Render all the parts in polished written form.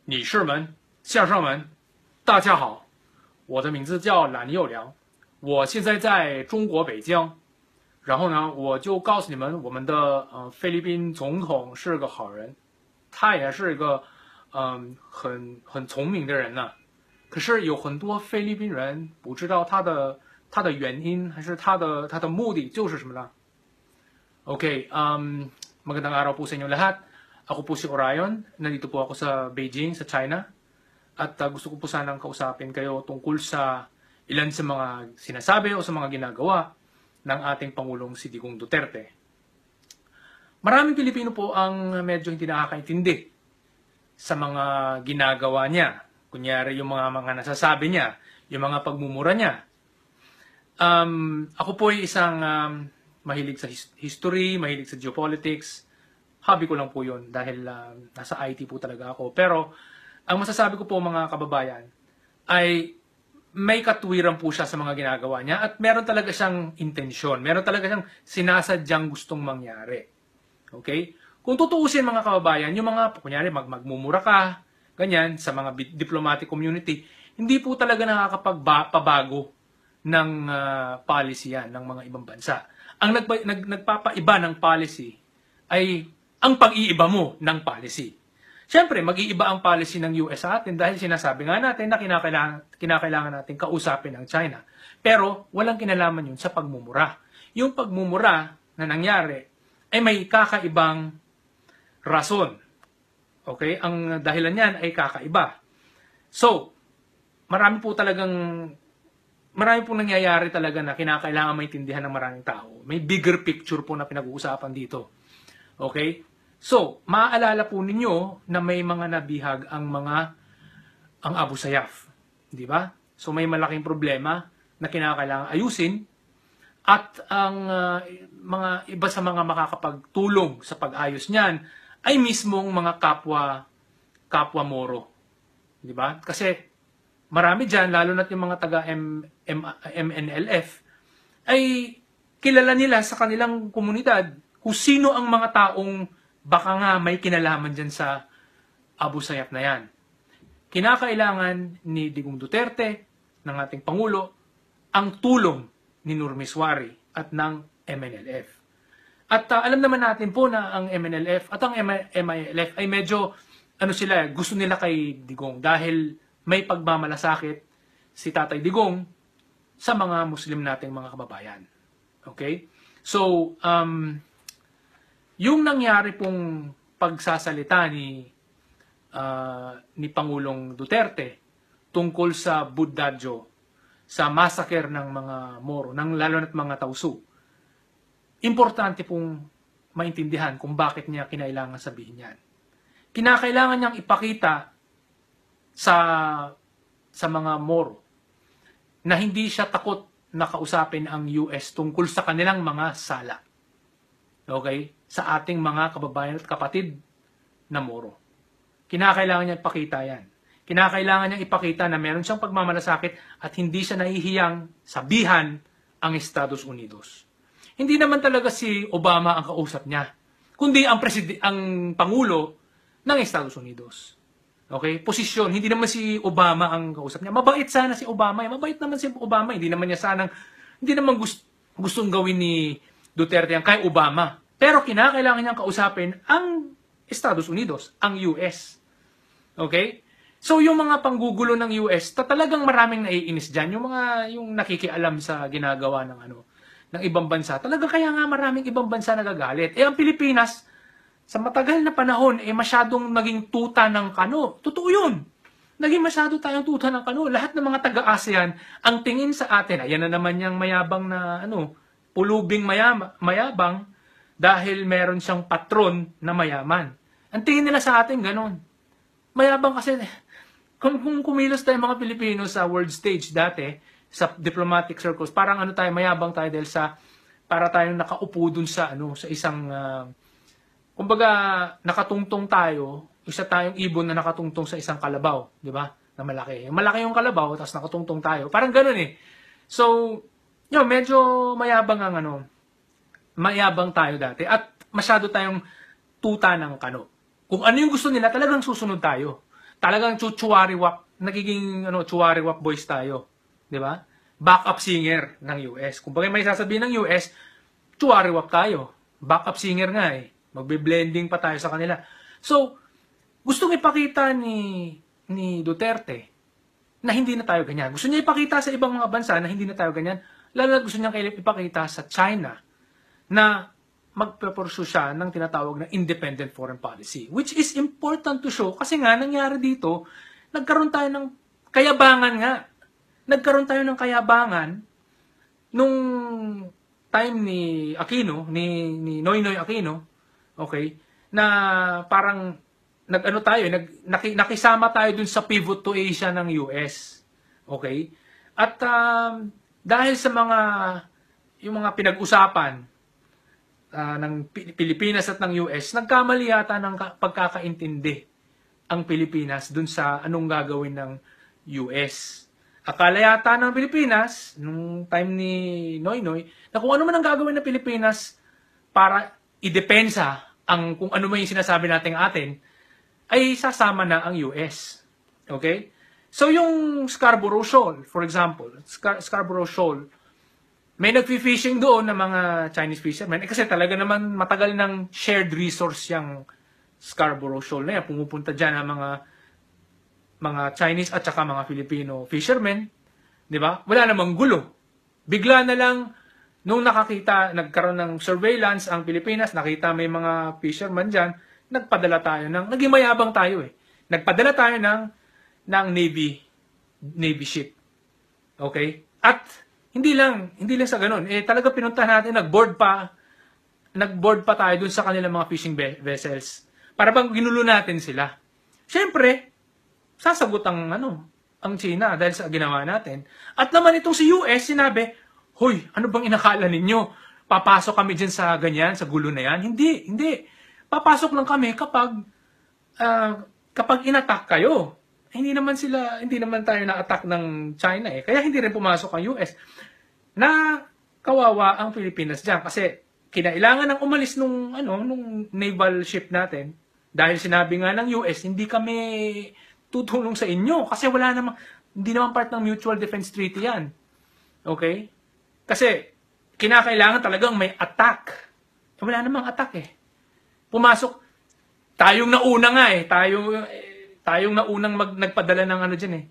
女士们、先生们，大家好，我的名字叫蓝又良，我现在在中国北京。然后呢，我就告诉你们，我们的菲律宾总统是个好人，他也是一个很聪明的人呢。可是有很多菲律宾人不知道他的原因，还是他的目的就是什么呢？Okay, magandang araw po sa inyo lahat. Ako po si Orion, nandito po ako sa Beijing, sa China. At gusto ko po sanang kausapin kayo tungkol sa ilan sa mga sinasabi o sa mga ginagawa ng ating Pangulong si Digong Duterte. Maraming Pilipino po ang medyo hindi nakakaintindi sa mga ginagawa niya. Kunyari yung mga nasasabi niya, yung mga pagmumura niya. Ako po ay isang mahilig sa history, mahilig sa geopolitics. Hobby ko lang po yun dahil nasa IT po talaga ako. Pero ang masasabi ko po mga kababayan ay may katwiran po siya sa mga ginagawa niya at meron talaga siyang intensyon. Meron talaga siyang sinasadyang gustong mangyari. Okay? Kung tutuusin mga kababayan, yung mga, kunyari magmumura ka, ganyan, sa mga diplomatic community, hindi po talaga nakakapagpabago ng policy yan ng mga ibang bansa. Ang nagpapaiba ng policy ay ang pag-iiba mo ng policy. Siyempre, mag-iiba ang policy ng US sa atin dahil sinasabi nga natin na kinakailangan natin kausapin ang China. Pero walang kinalaman yun sa pagmumura. Yung pagmumura na nangyari ay may kakaibang rason. Okay? Ang dahilan niyan ay kakaiba. So, marami pong nangyayari talaga na kinakailangan maintindihan ng maraming tao. May bigger picture po na pinag-uusapan dito. Okay? So, maaalala po ninyo na may mga nabihag ang Abu Sayyaf. Di ba? So, may malaking problema na kinakailangan ayusin at ang mga iba sa mga makakapagtulong sa pag-ayos niyan ay mismong mga kapwa Moro. Di ba? Kasi marami dyan, lalo na yung mga taga MNLF, ay kilala nila sa kanilang komunidad kung sino ang mga taong baka nga may kinalaman dyan sa Abu Sayyaf na yan. Kinakailangan ni Digong Duterte, ng ating Pangulo, ang tulong ni Nurmiswari at ng MNLF. At alam naman natin po na ang MNLF at ang MILF ay medyo gusto nila kay Digong dahil may pagmamalasakit si Tatay Digong sa mga Muslim nating mga kababayan. Okay? So, yung nangyari pong pagsasalita ni Pangulong Duterte tungkol sa Buddadjo, sa massacre ng mga Moro, lalo na't mga Tausu, importante pong maintindihan kung bakit niya kinailangan sabihin yan. Kinakailangan niyang ipakita sa mga Moro na hindi siya takot na kausapin ang US tungkol sa kanilang mga sala. Okay? Sa ating mga kababayan at kapatid na Moro. Kinakailangan niya ipakita yan. Kinakailangan niya ipakita na meron siyang pagmamalasakit at hindi siya nahihiyang sabihan ang Estados Unidos. Hindi naman talaga si Obama ang kausap niya, kundi ang Pangulo ng Estados Unidos. Okay? Posisyon, hindi naman si Obama ang kausap niya. Mabait sana si Obama. Mabait naman si Obama. Hindi naman gustong gawin ni Duterte ang kay Obama. Pero kinakailangan niyang kausapin ang Estados Unidos, ang US. Okay? So yung mga panggugulo ng US, talagang maraming naiinis diyan, yung nakikialam sa ginagawa ng ibang bansa. Talaga kaya nga maraming ibang bansa nagagalit. Ang Pilipinas sa matagal na panahon masyadong naging tuta ng kano. Totoo 'yun. Naging masyado tayong tuta ng kano. Lahat ng mga taga-ASEAN ang tingin sa atin, ayan na naman yung mayabang na pulubing mayabang dahil meron siyang patron na mayaman. Ang tingin nila sa atin, ganun. Mayabang kasi, kung kumilos tayo mga Pilipino sa world stage dati, sa diplomatic circles, parang mayabang tayo dahil para tayong nakaupo dun sa isang, kumbaga, nakatungtong tayo, isa tayong ibon na nakatungtong sa isang kalabaw, di ba? Na malaki. Malaki yung kalabaw, tapos nakatungtong tayo. Parang ganun eh. So, medyo mayabang mayabang tayo dati at masyado tayong tuta ng kano. Kung ano yung gusto nila, talagang susunod tayo. talagang chuchuwariwak, nagiging chuwariwak boys tayo. Di ba? Backup singer ng US. Kung bakit may sasabihin ng US, chuwariwak tayo. Backup singer nga eh. Magbe-blending pa tayo sa kanila. So, gustong ipakita ni Duterte na hindi na tayo ganyan. Gusto niya ipakita sa ibang mga bansa na hindi na tayo ganyan. Lalo na gusto niya ipakita sa China na magpe-pursue siya ng tinatawag na independent foreign policy. Which is important to show kasi nga nangyari dito, nagkaroon tayo ng kayabangan nga. Nagkaroon tayo ng kayabangan nung time ni Aquino, ni Noynoy Aquino, okay, na parang nakisama tayo dun sa pivot to Asia ng US. Okay? At dahil sa yung mga pinag-usapan ng Pilipinas at ng US, nagkamali yata ng pagkakaintindi ang Pilipinas dun sa anong gagawin ng US. Akala yata ng Pilipinas, nung time ni Noynoy, na kung ano man ang gagawin ng Pilipinas para idepensa kung ano man yung sinasabi natin ay sasama na ang US. Okay? So yung Scarborough Shoal, for example, Scarborough Shoal, may nag-fishing doon ng mga Chinese fishermen. Kasi talaga naman matagal ng shared resource yung Scarborough Shoal na yan. Pumupunta dyan ang mga Chinese at saka mga Filipino fishermen. Di ba? Wala namang gulo. Bigla na lang, nung nagkaroon ng surveillance ang Pilipinas, nakita may mga fishermen dyan, nagpadala tayo naging mayabang tayo eh. Nagpadala tayo ng Navy ship. Okay? At hindi lang sa ganun. Talaga pinuntahan natin, nag-board pa tayo dun sa kanilang mga fishing vessels. Para bang ginulo natin sila. Siyempre, sasagot ang China dahil sa ginawa natin. At naman itong si US, sinabi, hoy, ano bang inakala ninyo? Papasok kami dyan sa ganyan, sa gulo na yan? Hindi. Papasok lang kami kapag inattack kayo. Hindi naman tayo na-attack ng China eh. Kaya hindi rin pumasok ang US. Na kawawa ang Pilipinas diyan kasi kinailangan ng umalis nung naval ship natin dahil sinabi nga ng US, hindi kami tutulong sa inyo kasi hindi naman part ng Mutual Defense Treaty 'yan. Okay? Kasi kinakailangan talagang may attack. Wala namang attack eh. Pumasok, tayong nauna nga eh, tayong naunang nagpadala ng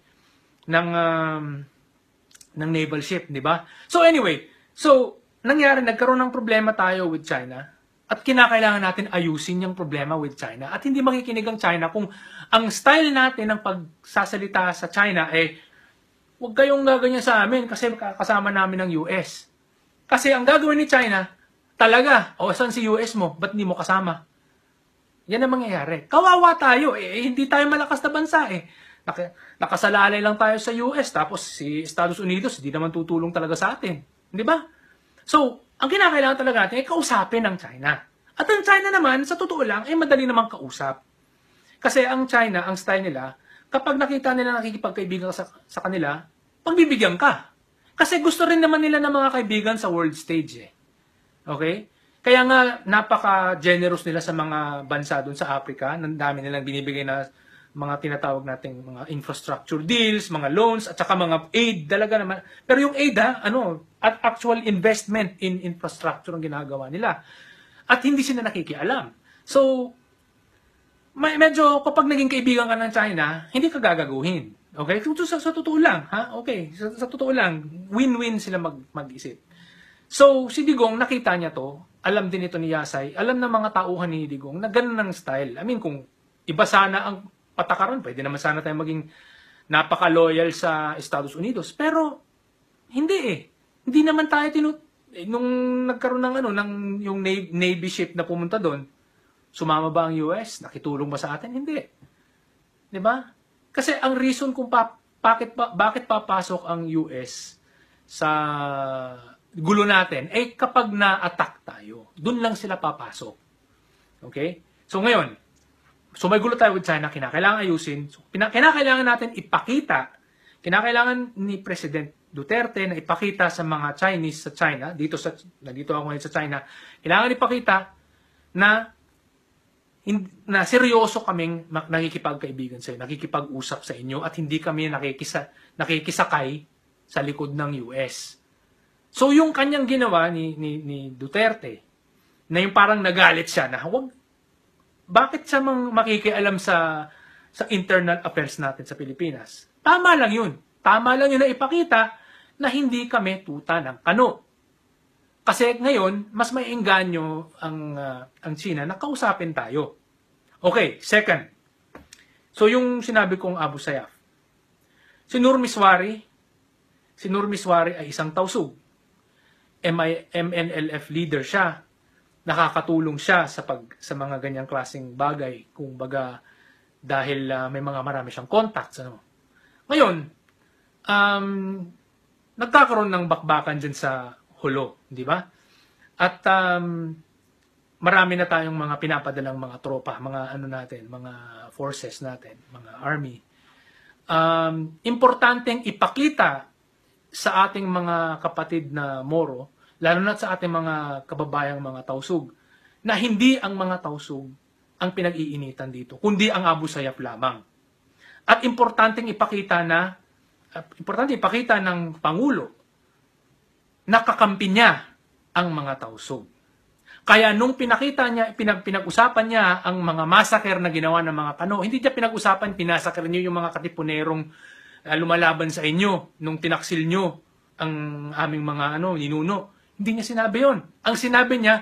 ng naval ship, di ba? So anyway, nagkaroon ng problema tayo with China at kinakailangan natin ayusin yung problema with China at hindi makikinig ang China kung ang style natin ng pagsasalita sa China huwag kayong gaganyan sa amin kasi kasama namin ng US. Kasi ang gagawin ni China, talaga, saan si US mo? Ba't hindi mo kasama? Yan ang mangyayari. Kawawa tayo. Hindi tayo malakas na bansa eh. Nakasalalay lang tayo sa US. Tapos si Estados Unidos, hindi naman tutulong talaga sa atin. Di ba? So, ang kinakailangan talaga natin ay kausapin ng China. At ang China naman, sa totoo lang, madali namang kausap. Kasi ang China, ang style nila, kapag nakita nila nakikipagkaibigan sa kanila, pagbibigyan ka. Kasi gusto rin naman nila ng mga kaibigan sa world stage eh. Okay? Kaya nga, napaka-generous nila sa mga bansa doon sa Africa. Ang dami nilang binibigay na mga tinatawag nating mga infrastructure deals, mga loans, at saka mga aid talaga naman. Pero yung aid at actual investment in infrastructure ang ginagawa nila. At hindi sila nakikialam. So, medyo kapag naging kaibigan ka ng China, hindi ka gagaguhin. Okay? Sa totoo lang, ha? Okay, sa totoo lang, win-win sila mag-isip. So, si Digong, nakita niya to, alam din ito ni Yasay, alam ng mga tauhan ni Digong na ganun ang style. I mean, kung iba sana ang patakaran, pwede naman sana tayo maging napaka-loyal sa Estados Unidos. Pero, hindi eh. Hindi naman tayo nung nagkaroon ng yung Navy ship na pumunta doon, sumama ba ang US? Nakitulong ba sa atin? Hindi. 'Di ba? Kasi ang reason kung bakit papasok ang US sa gulo natin kapag na-attack tayo. Doon lang sila papasok. Okay? So ngayon, may gulo tayo with China, kinakailangan ayusin. So, kinakailangan natin ipakita, kinakailangan ni President Duterte na ipakita sa mga Chinese sa China, nandito ako ngayon sa China, kailangan ipakita na na seryoso kaming nakikipagkaibigan sa inyo, nakikipag-usap sa inyo, at hindi kami nakikisakay sa likod ng US. So yung kanyang ginawa ni Duterte, na yung parang nagalit siya na bakit siya makikialam sa internal affairs natin sa Pilipinas? Tama lang yun. Tama lang yun na ipakita na hindi kami tuta ng kano. Kasi ngayon, mas may engganyo ang China na kausapin tayo. Okay, second. So yung sinabi kong Abu Sayyaf. Si Nur Miswari ay isang tausug. MNLF leader siya. Nakakatulong siya sa mga ganyang klaseng bagay, kung baga dahil may marami siyang contacts. Ngayon, nagkakaroon ng bakbakan dyan sa Hulo, di ba? At marami na tayong mga pinapadalang mga tropa, mga mga forces natin, mga army. Importanteng ipakita sa ating mga kapatid na Moro, lalo na sa ating mga kababayang mga tausug, na hindi ang mga tausug ang pinag-iinitan dito, kundi ang Abu Sayyaf lamang. At importanteng ipakita ng Pangulo na kakampi niya ang mga tausug. Kaya nung pinag-usapan niya ang mga massacre na ginawa ng mga kano, hindi niya pinag-usapan, pinasakir niyo yung mga katipunerong lumalaban sa inyo nung tinaksil niyo ang aming mga ninuno. Hindi niya sinabi yon. Ang sinabi niya,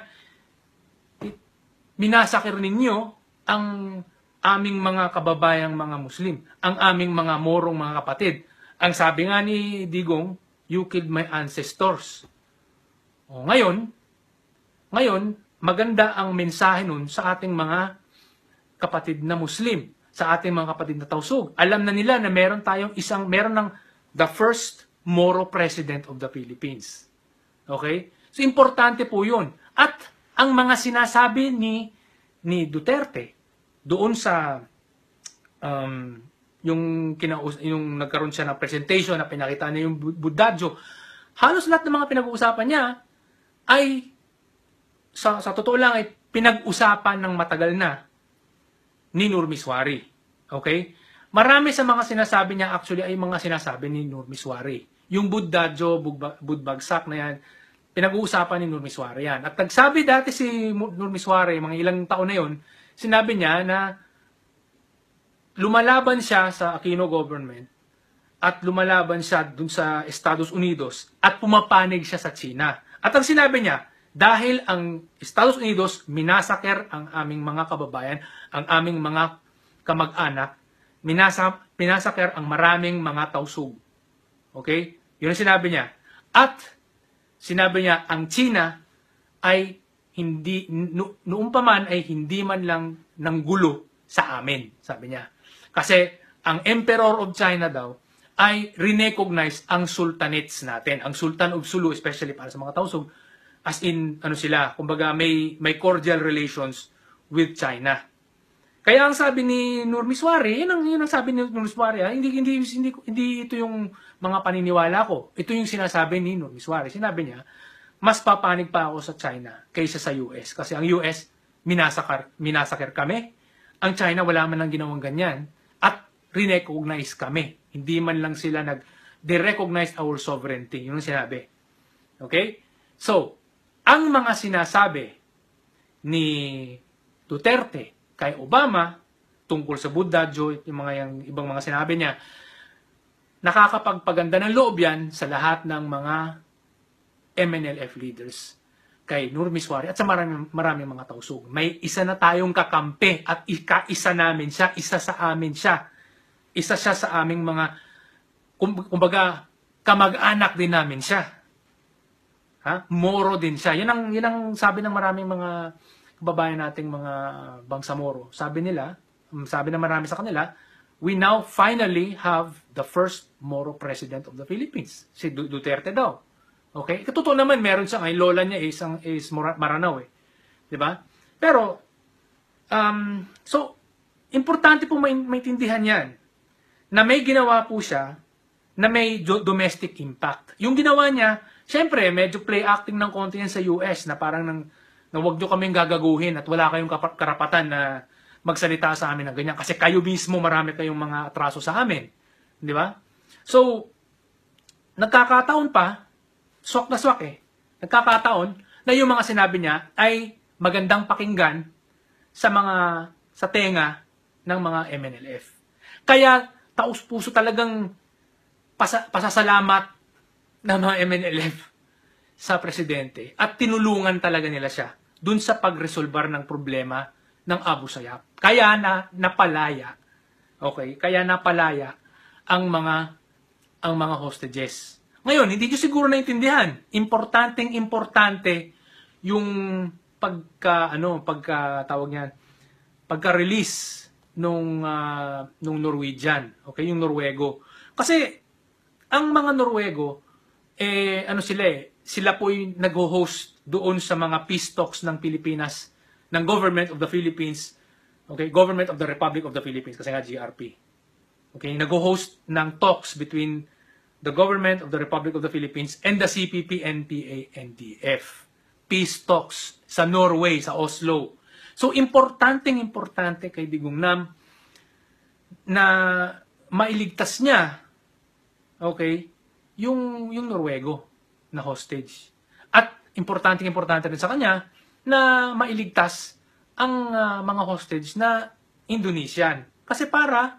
minasakir ninyo ang aming mga kababayang mga Muslim, ang aming mga Morong mga kapatid. Ang sabi nga ni Digong, you killed my ancestors. O ngayon, maganda ang mensahe nun sa ating mga kapatid na Muslim, sa ating mga kapatid na tausug. Alam na nila na meron ng the first Moro president of the Philippines. Okay? So, importante po yun. At ang mga sinasabi ni Duterte doon sa yung nagkaroon siya ng presentation na pinakita niya yung Buddadyo, halos lahat ng mga pinag-uusapan niya ay sa totoo lang ay pinag-usapan ng matagal na ni Nur Miswari. Okay? Marami sa mga sinasabi niya actually ay mga sinasabi ni Nur Miswari. Yung Buddadyo, Budbagsak na yan, pinag-uusapan ni Nur Miswari yan. At nagsabi dati si Nur Miswari, mga ilang taon na yon, sinabi niya na lumalaban siya sa Aquino government at lumalaban siya dun sa Estados Unidos at pumapanig siya sa China. At ang sinabi niya, dahil ang Estados Unidos minasaker ang aming mga kababayan, ang aming mga kamag-anak, minasaker ang maraming mga tausug. Okay? Yun ang sinabi niya. At sinabi niya, ang China ay hindi, noong pa man ay hindi man lang ng gulo sa amin, sabi niya. Kasi ang Emperor of China daw ay recognize ang sultanates natin, ang Sultan of Sulu, especially para sa mga tausug, as in, sila, kumbaga may cordial relations with China. Kaya ang sabi ni Nur Miswari, yun ang sabi ni Nur Miswari, hindi ito yung mga paniniwala ko. Ito yung sinasabi ni Nur Miswari. Sinabi niya, mas papanig pa ako sa China kaysa sa US. Kasi ang US, minasakar kami. Ang China, wala man lang ginawang ganyan. At recognize kami. Hindi man lang sila they recognize our sovereignty. Yun ang sinabi. Okay? So, ang mga sinasabi ni Duterte kay Obama tungkol sa Buddadyo, yung ibang mga sinabi niya, nakakapagpaganda ng loob yan sa lahat ng mga MNLF leaders kay Nur Miswari at sa maraming mga tausug. May isa na tayong kakampi at isa namin siya, isa sa amin siya. Isa siya sa aming mga, kumbaga, kamag-anak din namin siya. Moro din siya. Yan ang sabi ng maraming mga kababayan nating mga Bangsamoro. Sabi ng marami sa kanila, we now finally have the first Moro president of the Philippines. Si Duterte daw. Okay? Totoo naman, meron siya. Ang lola niya is Maranao. Diba? Pero, so, importante pong maintindihan yan na may ginawa po siya na may domestic impact. Yung ginawa niya, syempre, medyo play acting ng konti yan sa US na parang na huwag nyo kaming gagaguhin at wala kayong karapatan na magsalita sa amin ng ganyan. Kasi kayo mismo, marami kayong mga atraso sa amin. Di ba? So, nagkakataon pa, swak na swak eh. Nagkakataon na yung mga sinabi niya ay magandang pakinggan sa tenga ng mga MNLF. Kaya, taus-puso talagang pasasalamat ng mga MNLF sa presidente at tinulungan talaga nila siya dun sa pagresolbar ng problema ng Abu Sayyaf. Kaya napalaya. Okay? Kaya napalaya ang mga hostages. Ngayon, hindi niyo siguro naintindihan. Importante yung pagka-release nung Norwegian, okay, yung Norwego. Kasi ang mga Norwego sila po yung nag-host doon sa mga peace talks ng Pilipinas, ng Government of the Philippines, okay, Government of the Republic of the Philippines, kasi nga GRP. Okay, nag-host ng talks between the Government of the Republic of the Philippines and the CPP, NPA, NDF. Peace talks sa Norway, sa Oslo. So, importante kay Digong Nam na mailigtas niya, okay, yung Norwego na hostage. At importante rin sa kanya na mailigtas ang mga hostage na Indonesian. Kasi para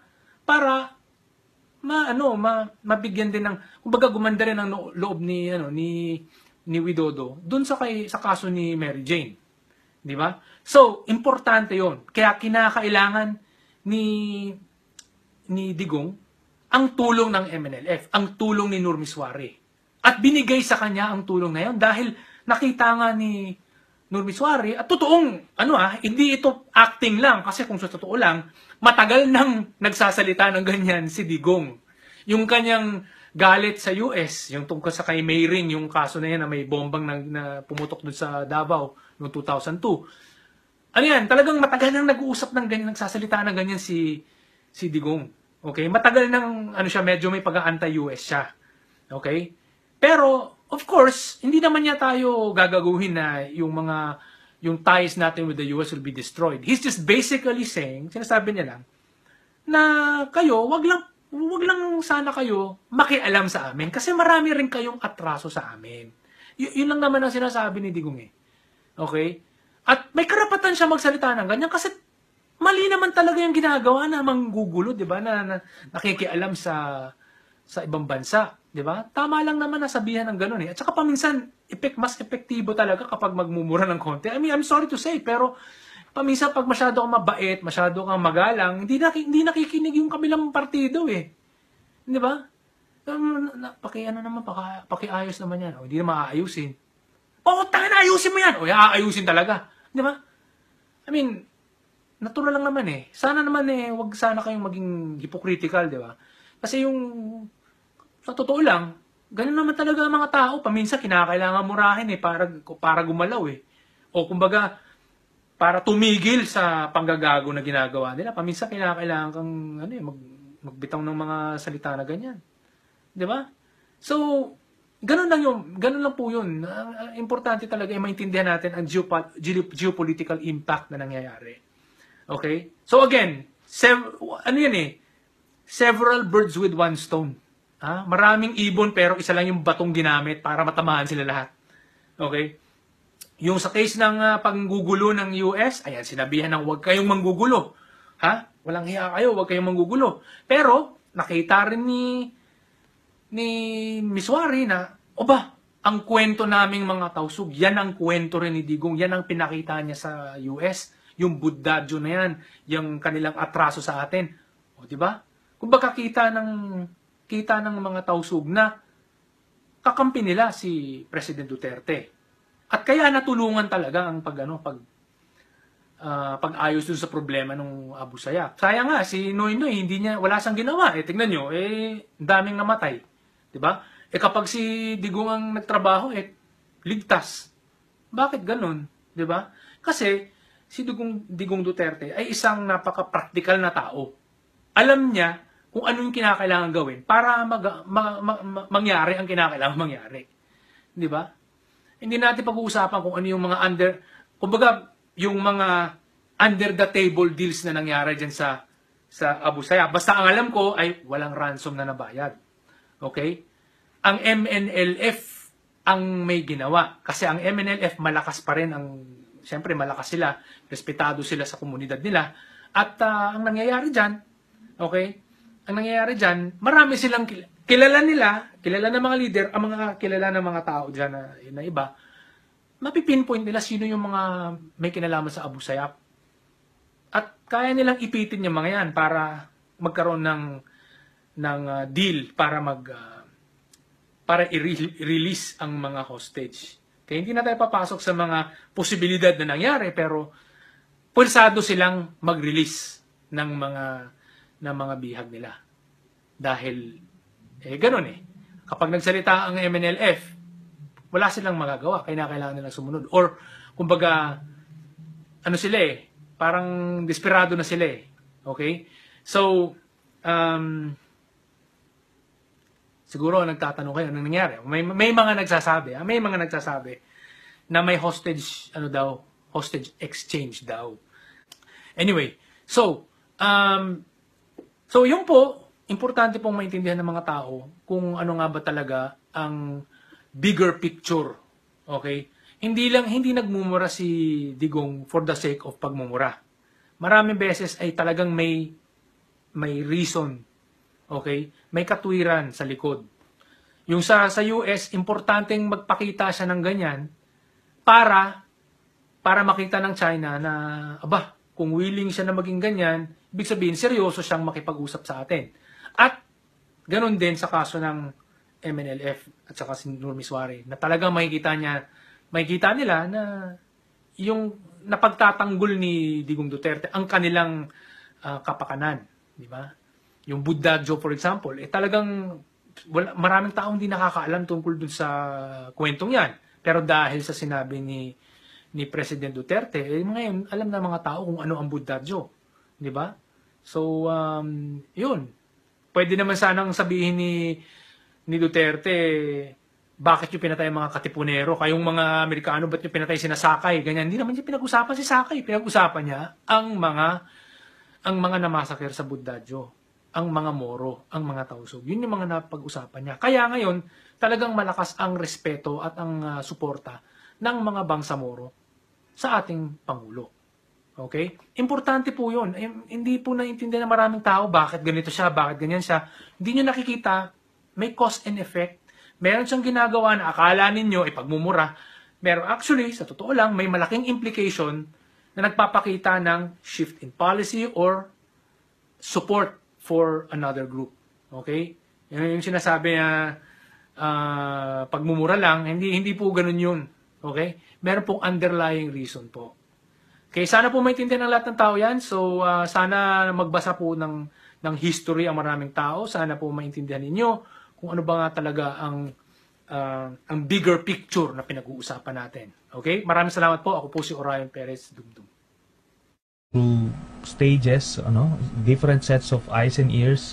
mabigyan din ng, kumbaga gumanda rin ang loob ni Widodo dun sa kaso ni Mary Jane. Di ba? So, importante 'yon. Kaya kinakailangan ni Digong ang tulong ng MNLF, ang tulong ni Nurmiswari. At binigay sa kanya ang tulong na 'yon dahil nakita nga ni Nurmiswari at totoong hindi ito acting lang, kasi kung sa totoo lang, matagal nang nagsasalita ng ganyan si Digong. Yung kanyang galit sa US, yung tungkol sa kay Mayring, yung kaso na yan na may bombang na pumutok doon sa Davao noong 2002. Talagang matagal nang nag-uusap ng ganyan, nagsasalita ng ganyan si Digong. Okay? Matagal nang siya, medyo may pag-anti-US siya. Okay? Pero of course, hindi naman niya tayo gagaguhin na yung ties natin with the US will be destroyed. He's just basically saying, sinasabi niya lang, na kayo, wag lang sana kayo makialam sa amin kasi marami rin kayong atraso sa amin. Yun lang naman ang sinasabi ni Digong eh. Okay? At may karapatan siya magsalita ng ganyan kasi mali naman talaga yung ginagawa na manggugulo, di ba? Na nakikialam sa ibang bansa, di ba? Tama lang naman na sabihan ng gano'n eh. At saka paminsan, mas epektibo talaga kapag magmumura ng konti. I mean, I'm sorry to say, pero paminsan pag masyado kang mabait, masyado kang magalang, hindi nakikinig yung kabilang partido eh. Di ba? Pakiayos naman yan. O, hindi na maaayusin. Ayusin mo yan. O, aayusin talaga. Di ba? I mean, natural lang naman eh. Sana naman wag sana kayong maging hypocritical, di ba? Kasi sa totoo lang, ganun naman talaga ang mga tao. Paminsan, kinakailangan murahin para gumalaw eh. O kumbaga, para tumigil sa panggagago na ginagawa nila. Paminsan, kinakailangan kang magbitaw ng mga salita na ganyan. Di ba? So, ganun lang po yun. Importante talaga ay maintindihan natin ang geopolitical impact na nangyayari. Okay? So again, several birds with one stone. Maraming ibon pero isa lang yung batong ginamit para matamaan sila lahat. Okay? Yung sa case ng panggugulo ng US, ayan, sinabihan ng huwag kayong manggugulo. Walang hiya kayo, huwag kayong manggugulo. Pero, nakita rin ni Miswari na, ang kwento naming mga tausug, yan ang kwento rin ni Digong, yan ang pinakita niya sa US, yung buddadyo na yan, yung kanilang atraso sa atin. O, di ba? Kung baka kita ng mga tausug na kakampi nila si President Duterte. At kaya natulungan talaga ang pag-ayos dun sa problema ng Abu Sayyaf. Sayang nga, si Noynoy, wala siyang ginawa. Tingnan nyo, daming namatay. Diba? Kapag si Digong ang nagtrabaho, ligtas. Bakit ganun? Diba? Kasi, si Digong Duterte ay isang napaka-practical na tao. Alam niya kung ano yung kinakailangan gawin para mangyari ang kinakailangan mangyari. Diba? Hindi natin pag-uusapan kung ano yung mga kumbaga, yung mga under the table deals na nangyari dyan sa Abu Sayyaf. Basta ang alam ko ay walang ransom na nabayad. Okay? Ang MNLF ang may ginawa. Kasi ang MNLF malakas pa rin. Siyempre malakas sila. Respetado sila sa komunidad nila. At ang nangyayari dyan, okay? Ang nangyayari dyan, marami silang kilala nila, kilala ng mga leader, ang mga kilala ng mga tao dyan na iba, mapipinpoint nila sino yung mga may kinalaman sa Abu Sayyaf. At kaya nilang ipitin yung mga yan para magkaroon ng deal para i-release ang mga hostage. Kaya hindi na tayo papasok sa mga posibilidad na nangyari, pero pulsado silang mag-release ng mga bihag nila. Dahil, ganun kapag nagsalita ang MNLF, wala silang magagawa, kailangan nilang sumunod. Or, kumbaga, sila parang desperado na sila Okay? So, siguro nagtatanong kayo, anong nangyari? May mga nagsasabi, na may hostage, hostage exchange daw. Anyway, so yun po, importante pong maintindihan ng mga tao kung ano nga ba talaga ang bigger picture. Okay? Hindi nagmumura si Digong for the sake of pagmumura. Maraming beses ay talagang may reason. Okay? May katwiran sa likod. Yung sa US, importanteng magpakita siya ng ganyan para makita ng China na, kung willing siya na maging ganyan, ibig sabihin, seryoso siyang makipag-usap sa atin. At, ganun din sa kaso ng MNLF at saka si Nur Miswari, na talagang makikita nila na yung napagtatanggol ni Digong Duterte ang kanilang kapakanan. Di ba? Yung Buddha-jo, for example, talagang maraming taong hindi nakakaalam tungkol dun sa kwentong yan. Pero dahil sa sinabi ni President Duterte, ngayon alam na mga tao kung ano ang Buddha-jo. Di ba? So, yun. Pwede naman sanang sabihin ni Duterte, bakit yung pinatay ang mga katipunero? Kayong mga Amerikano, ba't yung pinatay sinasakay? Ganyan. Hindi naman yung pinag-usapan si Sakay. Pinag-usapan niya ang mga namasakir sa Buddha-jo, ang mga Moro, ang mga Tausug. Yun yung mga napag-usapan niya. Kaya ngayon, talagang malakas ang respeto at ang suporta ng mga Bangsamoro sa ating Pangulo. Okay? Importante po yun. Hindi po naiintindihan ng maraming tao bakit ganito siya, bakit ganyan siya. Hindi nyo nakikita, may cause and effect. Meron siyang ginagawa na akala ninyo pagmumura. Pero actually, sa totoo lang, may malaking implication na nagpapakita ng shift in policy or support for another group. Okay? Yung sinasabi na pagmumura lang, hindi po ganun yun. Okay? Meron pong underlying reason po. Okay, sana po maintindihan ng lahat ng tao yan. So, sana magbasa po ng history ang maraming tao. Sana po maintindihan ninyo kung ano ba nga talaga ang bigger picture na pinag-uusapan natin. Okay? Maraming salamat po. Ako po si Orion Perez Dumdum. Through stages, different sets of eyes and ears,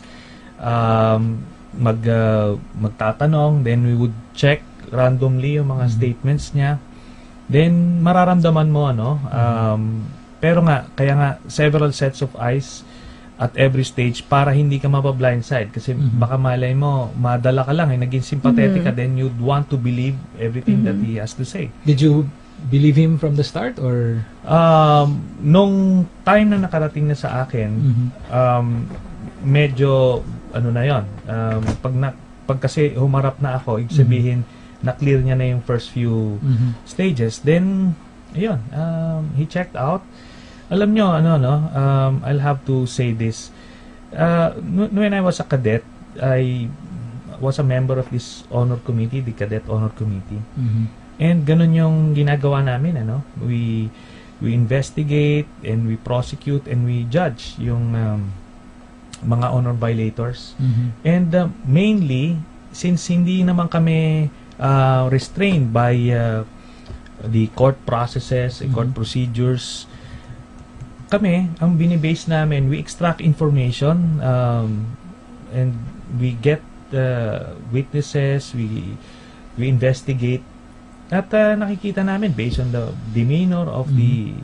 magtatanong, then we would check randomly yung mga statements niya. Then mararamdaman mo pero kaya nga several sets of eyes at every stage para hindi ka mapa-blindside kasi baka malay mo madala ka lang naging sympathetic ka, then you'd want to believe everything that he has to say. Did you believe him from the start or nung time na nakarating na sa akin medyo na yon, pag kasi humarap na ako, ibig sabihin na-clear niya na yung first few stages. Then, ayun, he checked out. Alam nyo, I'll have to say this. When I was a cadet, I was a member of this honor committee, the Cadet Honor Committee. And ganun yung ginagawa namin, We investigate, and we prosecute, and we judge yung mga honor violators. And mainly, since hindi naman kami restrained by the court processes, court procedures. Kami, ang binibase namin, we extract information and we get witnesses, we investigate at nakikita namin based on the demeanor of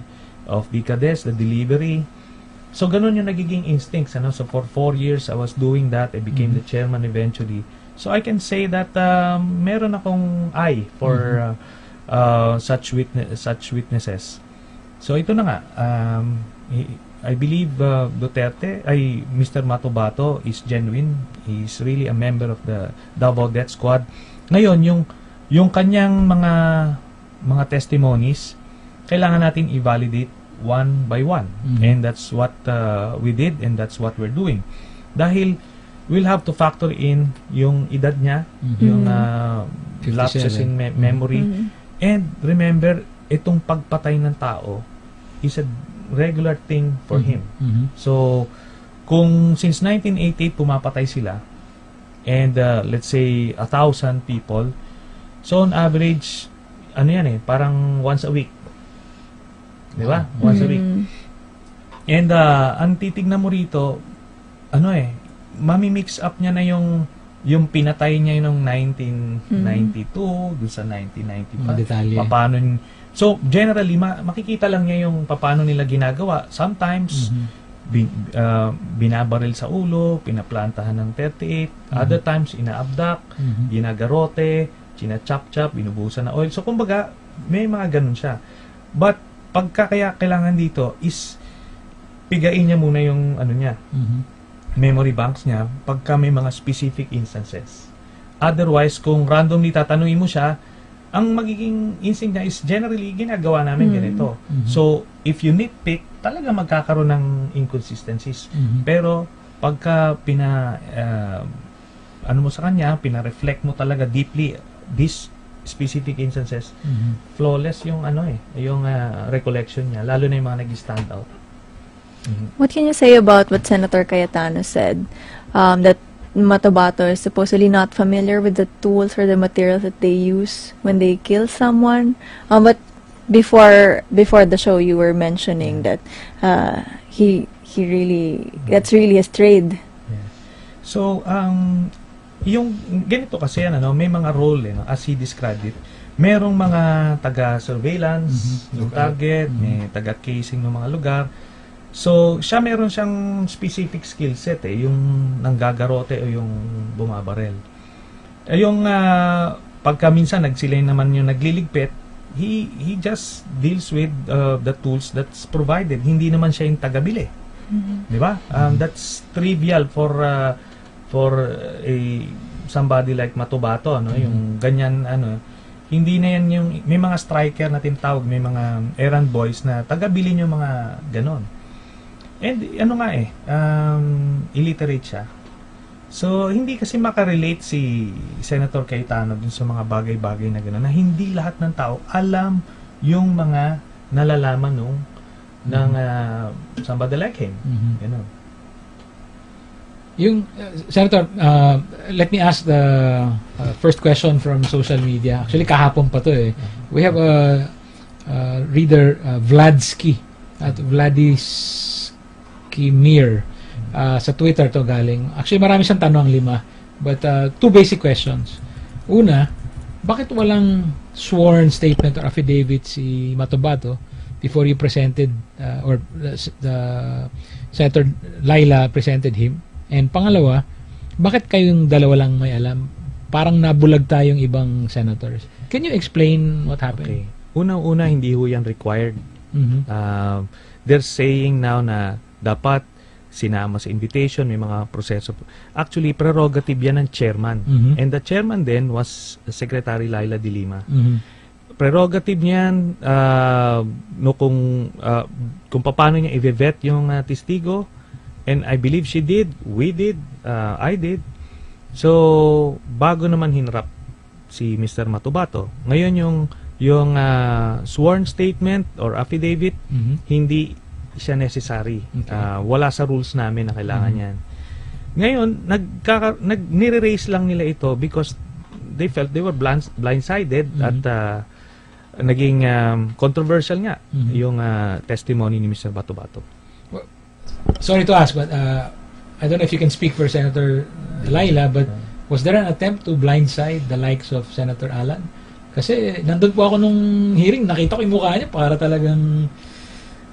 of Decades, the delivery. So, ganun yung nagiging instincts. Ano? So, for 4 years, I was doing that. I became the chairman eventually. So, I can say that meron akong eye for such witnesses. So, ito na nga. I believe Duterte, Mr. Matobato is genuine. He's really a member of the Davao Death Squad. Ngayon, yung kanyang mga testimonies, kailangan natin i-validate one by one. And that's what we did, and that's what we're doing. Dahil we'll have to factor in yung edad niya, yung lapses in memory. And remember, itong pagpatay ng tao is a regular thing for him. So, kung since 1988 pumapatay sila, and let's say 1,000 people, so on average, ano yan parang once a week. Di ba? Once a week. And ang titignan mo rito, mami-mix up niya na yung pinatay niya noong 1992, dun sa 1995. Detalye. Paano so, generally, makikita lang niya yung paano nila ginagawa. Sometimes, binabaril sa ulo, pinaplantahan ng 38. Other times, ina-abduct, ginagarote, china-chop-chop, binubusan na oil. So, kumbaga, may mga ganun siya. But, kaya kailangan dito is pigain niya muna yung memory banks niya pagka may mga specific instances. Otherwise, kung randomly tatanungin mo siya, ang magiging instinct niya is generally ginagawa namin ganito. So, if you nitpick, talaga magkakaroon ng inconsistencies. Pero, pagka mo sa kanya, pina-reflect mo talaga deeply this specific instances, flawless yung yung recollection niya, lalo na yung mga nag-stand out. What can you say about what Senator Cayetano said, that Matobato is supposedly not familiar with the tools or the materials that they use when they kill someone? But before the show, you were mentioning that he really, that's really his trade. Yeah. So, yung ganito kasi may mga role as he described it. Merong mga taga-surveillance ng target, may taga-casing ng mga lugar. So, meron siyang specific skill set yung nanggagarote o yung bumabarel. Yung pagka minsan nagsilay naman yung nagliligpit, he just deals with the tools that's provided. Hindi naman siya yung tagabili. Di ba? That's trivial for somebody like Matobato, yung ganyan hindi na yan yung may mga striker na tinatawag, may mga errand boys na tagabili yung mga ganon. And illiterate siya. So hindi kasi makarelate si Senator Cayetano dun sa mga bagay-bagay na ganon, na hindi lahat ng tao alam yung mga nalalaman ng somebody like him. Ganon. Yung Senator, let me ask the first question from social media. Actually, kahapon pa to We have a reader, Vladsky, at Vladiskimir. Sa Twitter to galing. Actually, marami siyang tanong, 5. But 2 basic questions. Una, bakit walang sworn statement or affidavit si Matobato before you presented, or the Senator Laila presented him? And pangalawa, bakit kayong dalawa lang may alam? Parang nabulag tayong ibang senators. Can you explain what happened? Okay. Unang-una, hindi ho yan required. They're saying now na dapat sinama sa invitation, may mga proseso. Actually, prerogative yan ng chairman. And the chairman then was Secretary Laila de Lima. Prerogative niyan kung paano niya i-vet yung testigo. And I believe she did, we did, I did. So, bago naman hinarap si Mr. Matobato. Ngayon yung sworn statement or affidavit, hindi siya necessary. Wala sa rules namin na kailangan yan. Ngayon, nire-raise lang nila ito because they felt they were blindsided at naging controversial nga yung testimony ni Mr. Matobato. Sorry to ask, but I don't know if you can speak for Senator Laila, but was there an attempt to blindside the likes of Senator Alan? Kasi nandun po ako nung hearing, nakita ko yung mukha niya para talagang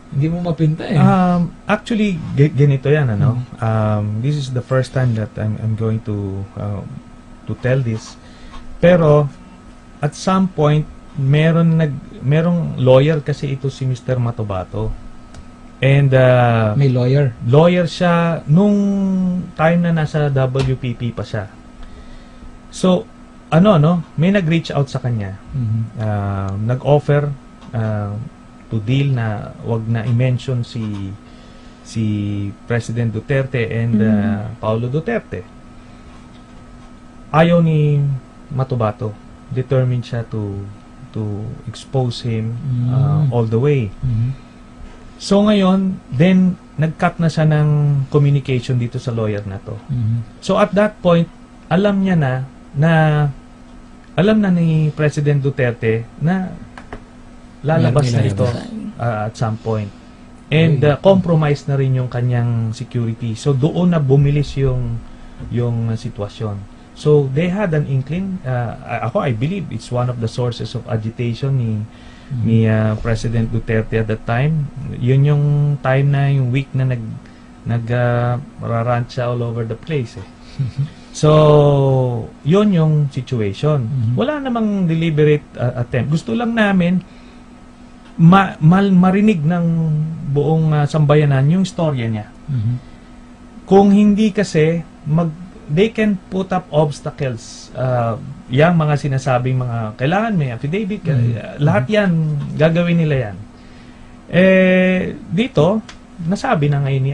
Hindi mo mapinta eh. Actually, ganito yan, ano? This is the first time that I'm going to tell this. Pero, at some point, merong lawyer kasi ito si Mr. Matobato. And, May lawyer. lawyer siya nung time na nasa WPP pa siya. So, may nag-reach out sa kanya. Nag-offer to deal na wag na i-mention si President Duterte and Paulo Duterte. Ayaw ni Matobato. Determined siya to expose him all the way. So ngayon, then nag-cut na siya ng communication dito sa lawyer na to. So at that point, alam niya alam na ni President Duterte na lalabas na ito at some point. And compromise na rin yung kanyang security. So doon na bumilis yung sitwasyon. So they had an inkling. I believe it's one of the sources of agitation ni President Duterte at that time. Yun yung time na yung week na nagrarant siya all over the place. So, yun yung situation. Wala namang deliberate attempt. Gusto lang namin marinig ng buong sambayanan yung storya niya. Kung hindi kasi, they can put up obstacles. Yang mga sinasabing mga, kailangan may affidavit, lahat yan, gagawin nila yan. Dito, nasabi na ngayon ni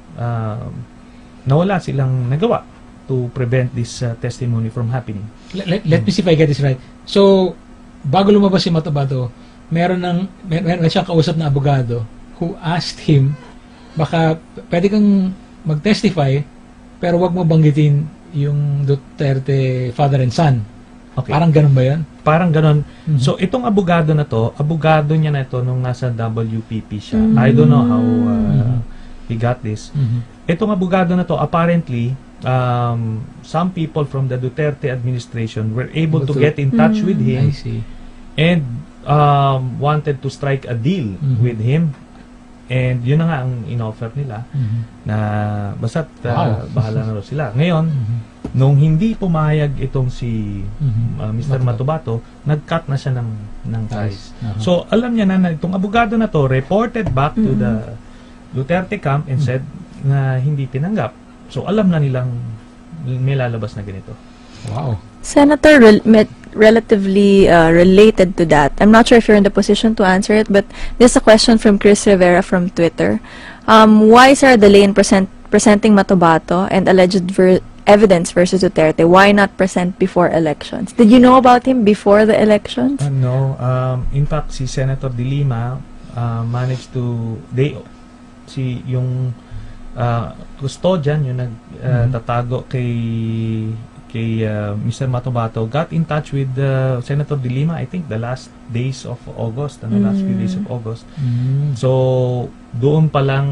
na wala silang nagawa to prevent this testimony from happening. Let me see if I get this right. So, bago lumabas si Matobato, meron siyang kausap na abogado who asked him, baka pwede kang mag-testify, pero wag mo banggitin yung Duterte father and son. Okay. Parang ganun ba yan? Parang ganun. So, itong abogado na to, abogado niya na ito nung nasa WPP siya. I don't know how he got this. Itong abogado na to, apparently, some people from the Duterte administration were able to get in touch with him I see. and wanted to strike a deal with him. And yun na nga ang in-offer nila na basta't bahala na raw sila. Ngayon, nung hindi pumayag itong si Mr. Matobato, nag-cut na siya ng ties. So, alam niya na itong abogado na to reported back to the Duterte camp and said na hindi tinanggap. So, alam na nilang may lalabas na ganito. Wow. Senator, relatively related to that, I'm not sure if you're in the position to answer it, but there's a question from Chris Rivera from Twitter. Why is there a delay in presenting Matobato and alleged evidence versus Duterte? Why not present before elections? Did you know about him before the elections? No. In fact, si Senator De Lima managed to... yung custodian, yung nagtatago kay Mr. Matobato, got in touch with Senator De Lima, I think the last days of August, last few days of August. So, doon pa lang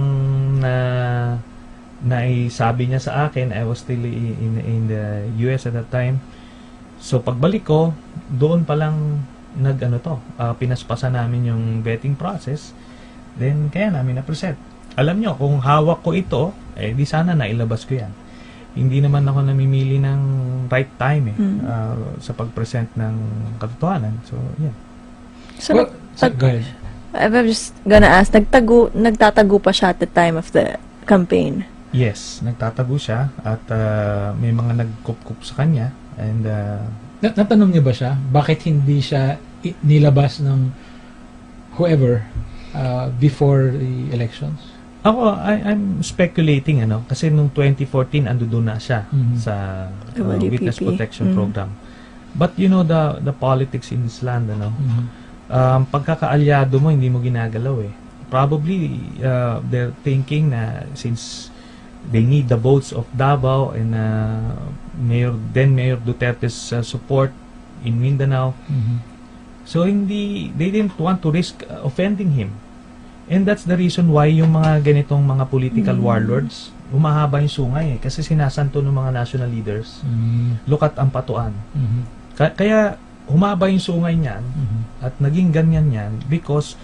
na sabi niya sa akin, I was still in the US at that time. So, pagbalik ko, doon pa lang pinaspasan namin yung vetting process. Then, kaya namin na-present. Alam nyo, kung hawak ko ito, di sana nailabas ko yan. Hindi naman ako namimili ng right time sa pag-present ng katotohanan. So, yeah. So, Go ahead. I'm just gonna ask, nagtatago pa siya at the time of the campaign? Yes, nagtatago siya at may mga nagkup-kup sa kanya. And Natanong niyo ba siya? Bakit hindi siya nilabas ng whoever before the elections? Ako, I'm speculating, kasi nung 2014, ando doon na siya sa Witness Protection Program. But you know, the politics in this land, pagkakaalyado mo, hindi mo ginagalaw eh. Probably, they're thinking na since they need the votes of Davao and Mayor Duterte's support in Mindanao, so they didn't want to risk offending him. And that's the reason why yung mga ganitong mga political warlords, humahaba yung sungay kasi sinasanto ng mga national leaders. Look at Ampatuan. Kaya humaba yung sungay niyan at naging ganyan yan because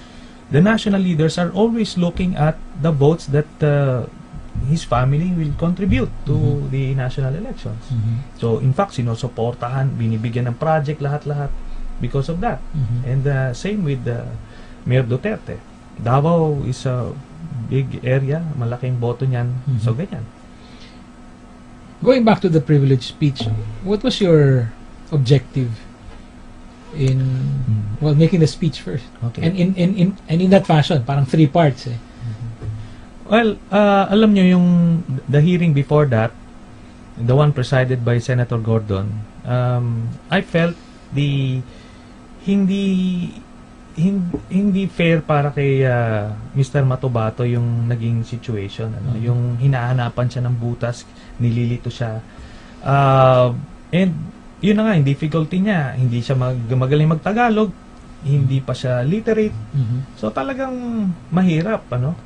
the national leaders are always looking at the votes that his family will contribute to the national elections. So, in fact, sinusuportahan, binibigyan ng project lahat-lahat because of that. And same with Mayor Duterte. Davao is a big area, malaking boto niyan. So, ganyan. Going back to the privilege speech, what was your objective in making the speech first? Okay. And in that fashion, parang 3 parts eh. Well, alam nyo yung the hearing before that, the one presided by Senator Gordon, I felt the hindi fair para kay Mr. Matobato yung naging situation, yung hinahanapan siya ng butas, nililito siya. And yun na nga, yung difficulty niya, hindi siya magaling magtagalog, hindi pa siya literate. So talagang mahirap,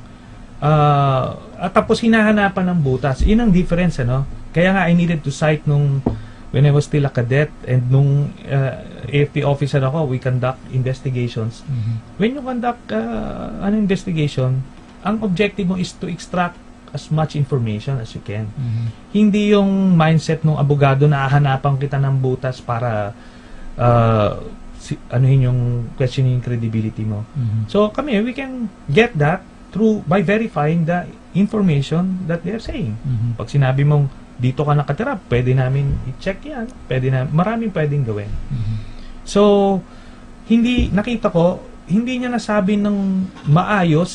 at tapos hinahanapan ng butas. Yun ang difference, Kaya nga I needed to cite when I was still a cadet and nung AFP officer ako, we conduct investigations. When you conduct an investigation, ang objective mo is to extract as much information as you can. Hindi yung mindset ng abogado na hahanapan kita ng butas para anuhin yung questioning credibility mo. So kami, we can get that by verifying the information that they're saying. Pag sinabi mong dito ka nakatira, pwede namin i-check yan. Maraming pwedeng gawin. So, nakita ko, hindi niya nasabi ng maayos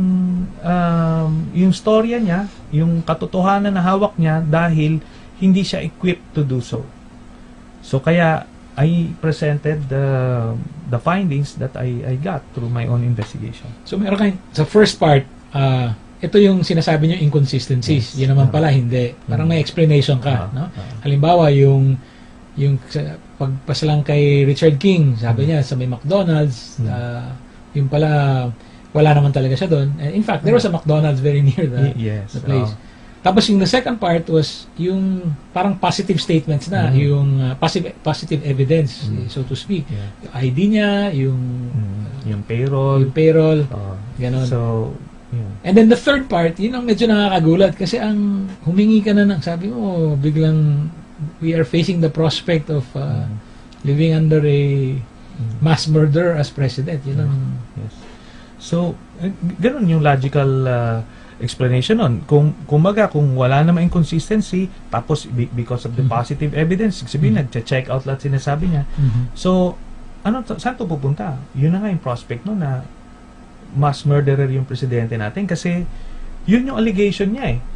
yung storya niya, yung katotohanan na hawak niya dahil hindi siya equipped to do so. So, kaya I presented the findings that I got through my own investigation. So meron kayo, sa first part, ito yung sinasabi niyo inconsistencies. Yun naman pala, hindi. Parang may explanation ka. No? Halimbawa, yung pagpasalang kay Richard King, sabi niya sa may McDonald's, yung pala, wala naman talaga siya doon. In fact, there was a McDonald's very near the place. Tapos yung the second part was yung parang positive statements na, yung positive evidence, so to speak. Yung ID niya, yung payroll, ganon. So, and then the third part, yun ang medyo nakakagulat kasi ang humingi ka na ng, sabi mo, biglang we are facing the prospect of living under a mass murder as president. Yun ang... Yes. So, ganon yung logical explanation nun. Kung wala namang inconsistency, tapos because of the positive evidence, sabihin nag-check out lahat sinasabi niya. So, saan to pupunta? Yun na nga yung prospect no na mass murderer yung presidente natin kasi yun yung allegation niya eh.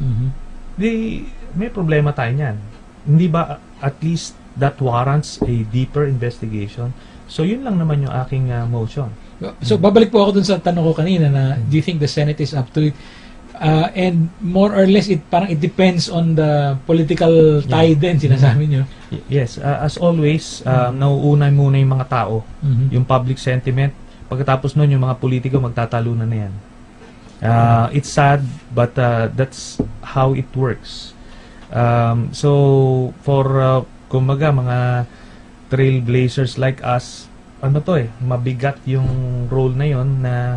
May problema tayo niyan. Hindi ba at least that warrants a deeper investigation? So, yun lang naman yung aking motion. So, babalik po ako dun sa tanong ko kanina na do you think the Senate is up to it? And more or less, parang it depends on the political tide din, sinasabi nyo. Yes, as always, nauuna muna yung mga tao, yung public sentiment. Pagkatapos nun, yung mga politiko magtatalunan na yan. It's sad, but that's how it works. So, for, kumbaga, mga trailblazers like us, mabigat yung role na yon na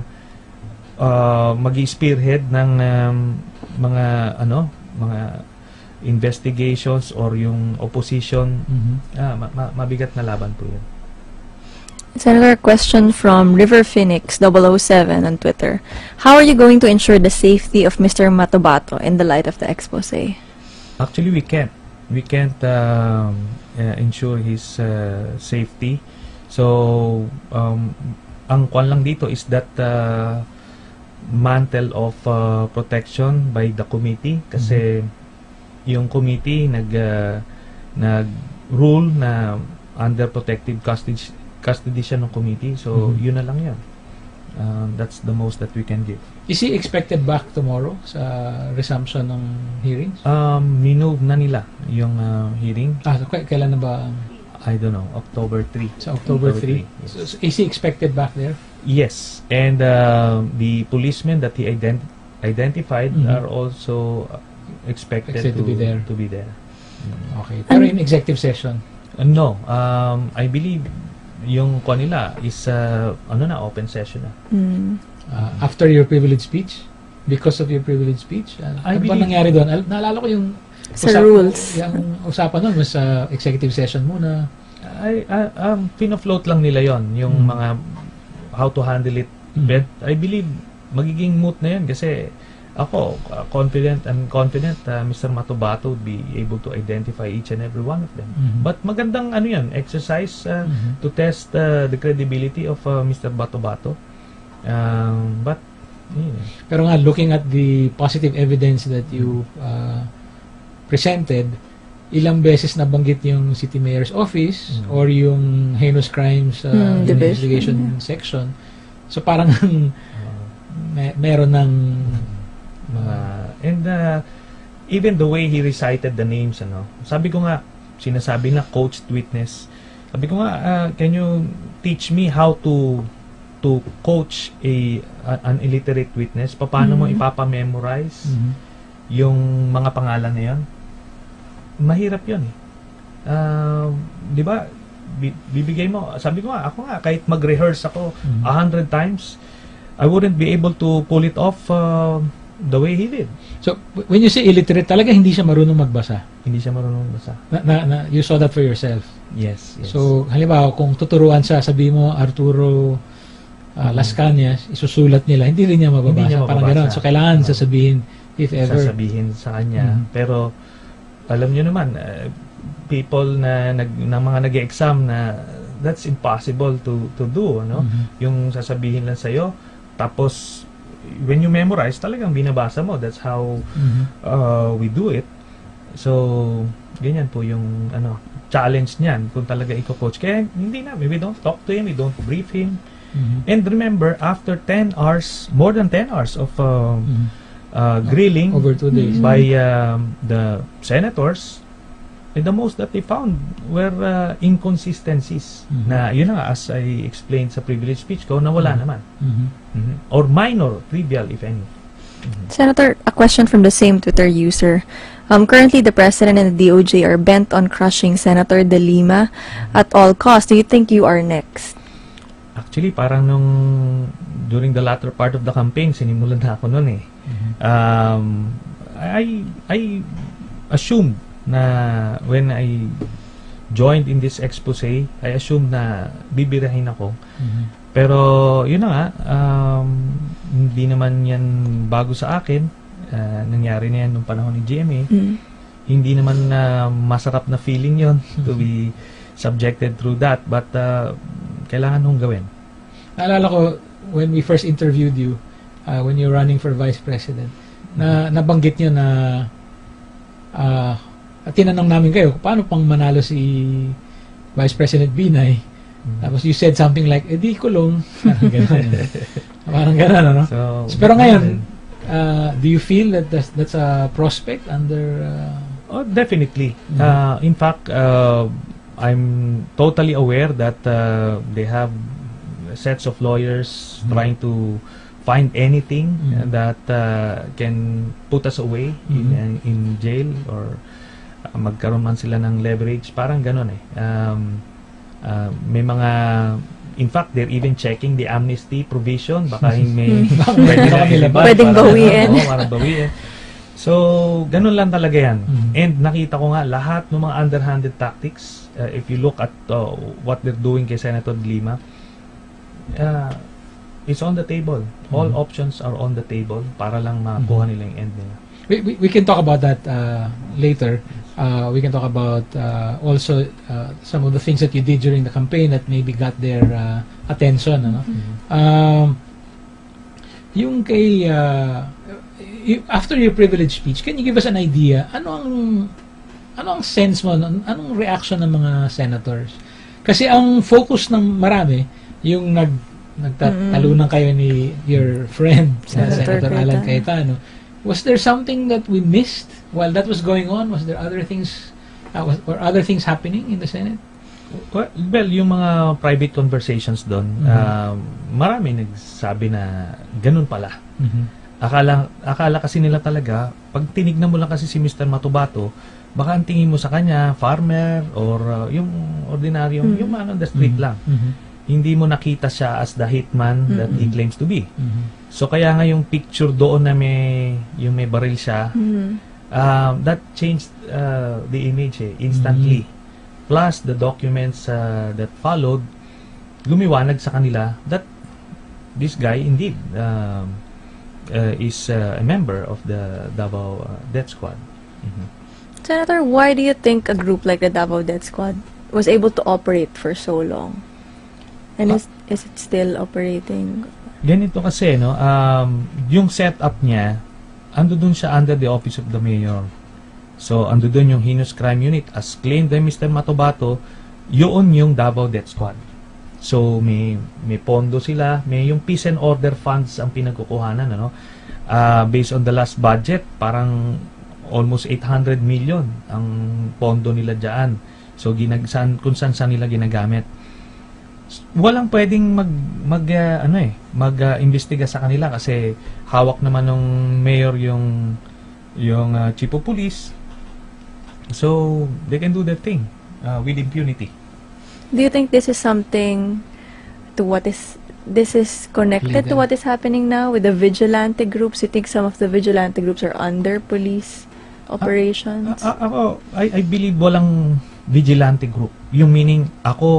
mag-spearhead ng mga investigations or yung opposition. Mabigat na laban po yun. Senator, question from River Phoenix 007 on Twitter. How are you going to ensure the safety of Mr. Matobato in the light of the expose? Actually, we can't. We can't ensure his safety. So, ang kwan lang dito is that mantle of protection by the committee kasi yung committee nag-rule na under protective custody siya ng committee. So, yun na lang yan. That's the most that we can give. Is he expected back tomorrow sa resumption ng hearings? Minove na nila yung hearing. Kailan na ba? I don't know, October 3. So, October 3. Yes. So, is he expected back there? Yes. And the policemen that he identified are also expected to be there. Okay. Pero in executive session? No. I believe yung nila is open session na. After your privilege speech? Because of your privilege speech? I Ano ba believe- nangyari doon? Naalala ko yung Sa rules. Yung usapan nun was executive session muna. Pina-float lang nila yon yung mga how to handle it. But I believe magiging moot na yun kasi ako confident Mr. Matobato would be able to identify each and every one of them. But magandang yan, exercise to test the credibility of Mr. Matobato. But Pero nga, looking at the positive evidence that you presented, ilang beses nabanggit yung city mayor's office or yung heinous crimes investigation section. So parang meron ng even the way he recited the names, sabi ko nga, sinasabi na coached witness. Sabi ko nga, can you teach me how to coach an illiterate witness? Paano mo ipapamemorize yung mga pangalan na yun? Mahirap yun eh. Di ba? Bibigay mo, sabi ko nga, ako nga, kahit mag-rehearse ako 100 times, I wouldn't be able to pull it off the way he did. So, when you say illiterate, talaga hindi siya marunong magbasa? Hindi siya marunong magbasa. You saw that for yourself? Yes. So, halimbawa, kung tuturuan siya, sabi mo, Arturo Las Cañas, isusulat nila, hindi rin niya mababasa. Hindi niya Parang mababasa. gano'n. So, kailangan sasabihin, if ever. Sasabihin sa kanya. Pero, alam niyo naman, people na mga nag-exam na that's impossible to do, Yung sasabihin lang sa'yo, tapos, when you memorize, talagang binabasa mo. That's how we do it. So, ganyan po yung challenge niyan kung talaga i-coach. Kaya hindi na, we don't talk to him, we don't brief him. And remember, after 10 hours, more than 10 hours of grilling over 2 days by the senators, and the most that they found were inconsistencies na yun na nga, as I explained sa privilege speech ko, na wala naman. Or minor, trivial if any. Senator, a question from the same Twitter user. Currently, the President and the DOJ are bent on crushing Senator De Lima at all costs. Do you think you are next? Actually, parang during the latter part of the campaign, sinimulan na ako nun eh. I assumed na when I joined in this expose, I assumed na bibirahin ako. Pero, yun na nga, hindi naman yan bago sa akin. Nangyari na yan nung panahon ni GMA. Hindi naman masarap na feeling yon to be subjected through that. But, kailangan nung gawin. Naalala ko, when we first interviewed you, when you're running for Vice President, na nabanggit nyo na tinanong namin kayo, paano pang manalo si Vice President Binay? Tapos you said something like, di kulong. Parang gano'n. Parang gano'n, ano? So, pero ngayon, do you feel that that's a prospect under... Oh, definitely. In fact, I'm totally aware that they have sets of lawyers trying to find anything that can put us away in jail or magkaroon man sila ng leverage. Parang gano'n eh. May mga, in fact, they're even checking the amnesty provision. Baka may pwedeng bawiin. Parang bawiin. So, ganun lang talaga yan. And nakita ko nga lahat ng mga underhanded tactics, if you look at what they're doing kay Senator De Lima, it's on the table. All options are on the table para lang makuha nila yung end nila. We can talk about that later. We can talk about also some of the things that you did during the campaign that maybe got their attention. Ano? Yung kay... after your privilege speech, can you give us an idea? Ano ang sense mo? Anong reaction ng mga senators? Kasi ang focus ng marami, yung nagtalunan kayo ni your friend, Senator Alan Cayetano. Was there something that we missed while that was going on? Was there other things, or other things happening in the Senate? Well, yung mga private conversations doon, marami nagsabi na ganun pala. Akala kasi nila talaga, pag tinignan mo lang kasi si Mr. Matubato, baka ang tingin mo sa kanya, farmer, or yung ordinaryong, yung man on the street lang. Hindi mo nakita siya as the hitman that he claims to be. So kaya nga yung picture doon na yung may baril siya, that changed the image instantly. Plus the documents that followed, lumiwanag sa kanila that this guy indeed is a member of the Davao Death Squad. Senator, why do you think a group like the Davao Death Squad was able to operate for so long? And is it still operating? Ganito kasi, no, yung setup niya, ando dun siya under the office of the mayor. So, ando dun yung heinous crime unit. As claimed by Mr. Matubato, yun yung Davao Death Squad. So, may pondo sila, may yung peace and order funds ang pinagkukuhanan, ano? Based on the last budget, parang almost 800 million ang pondo nila diyan. So, kung saan nila ginagamit. Walang pwedeng mag-imbestiga sa kanila kasi hawak naman ng mayor yung chief of police. So, they can do their thing with impunity. Do you think this is something to this is connected to what is happening now with the vigilante groups? You think some of the vigilante groups are under police operations? I believe walang vigilante group. Yung meaning,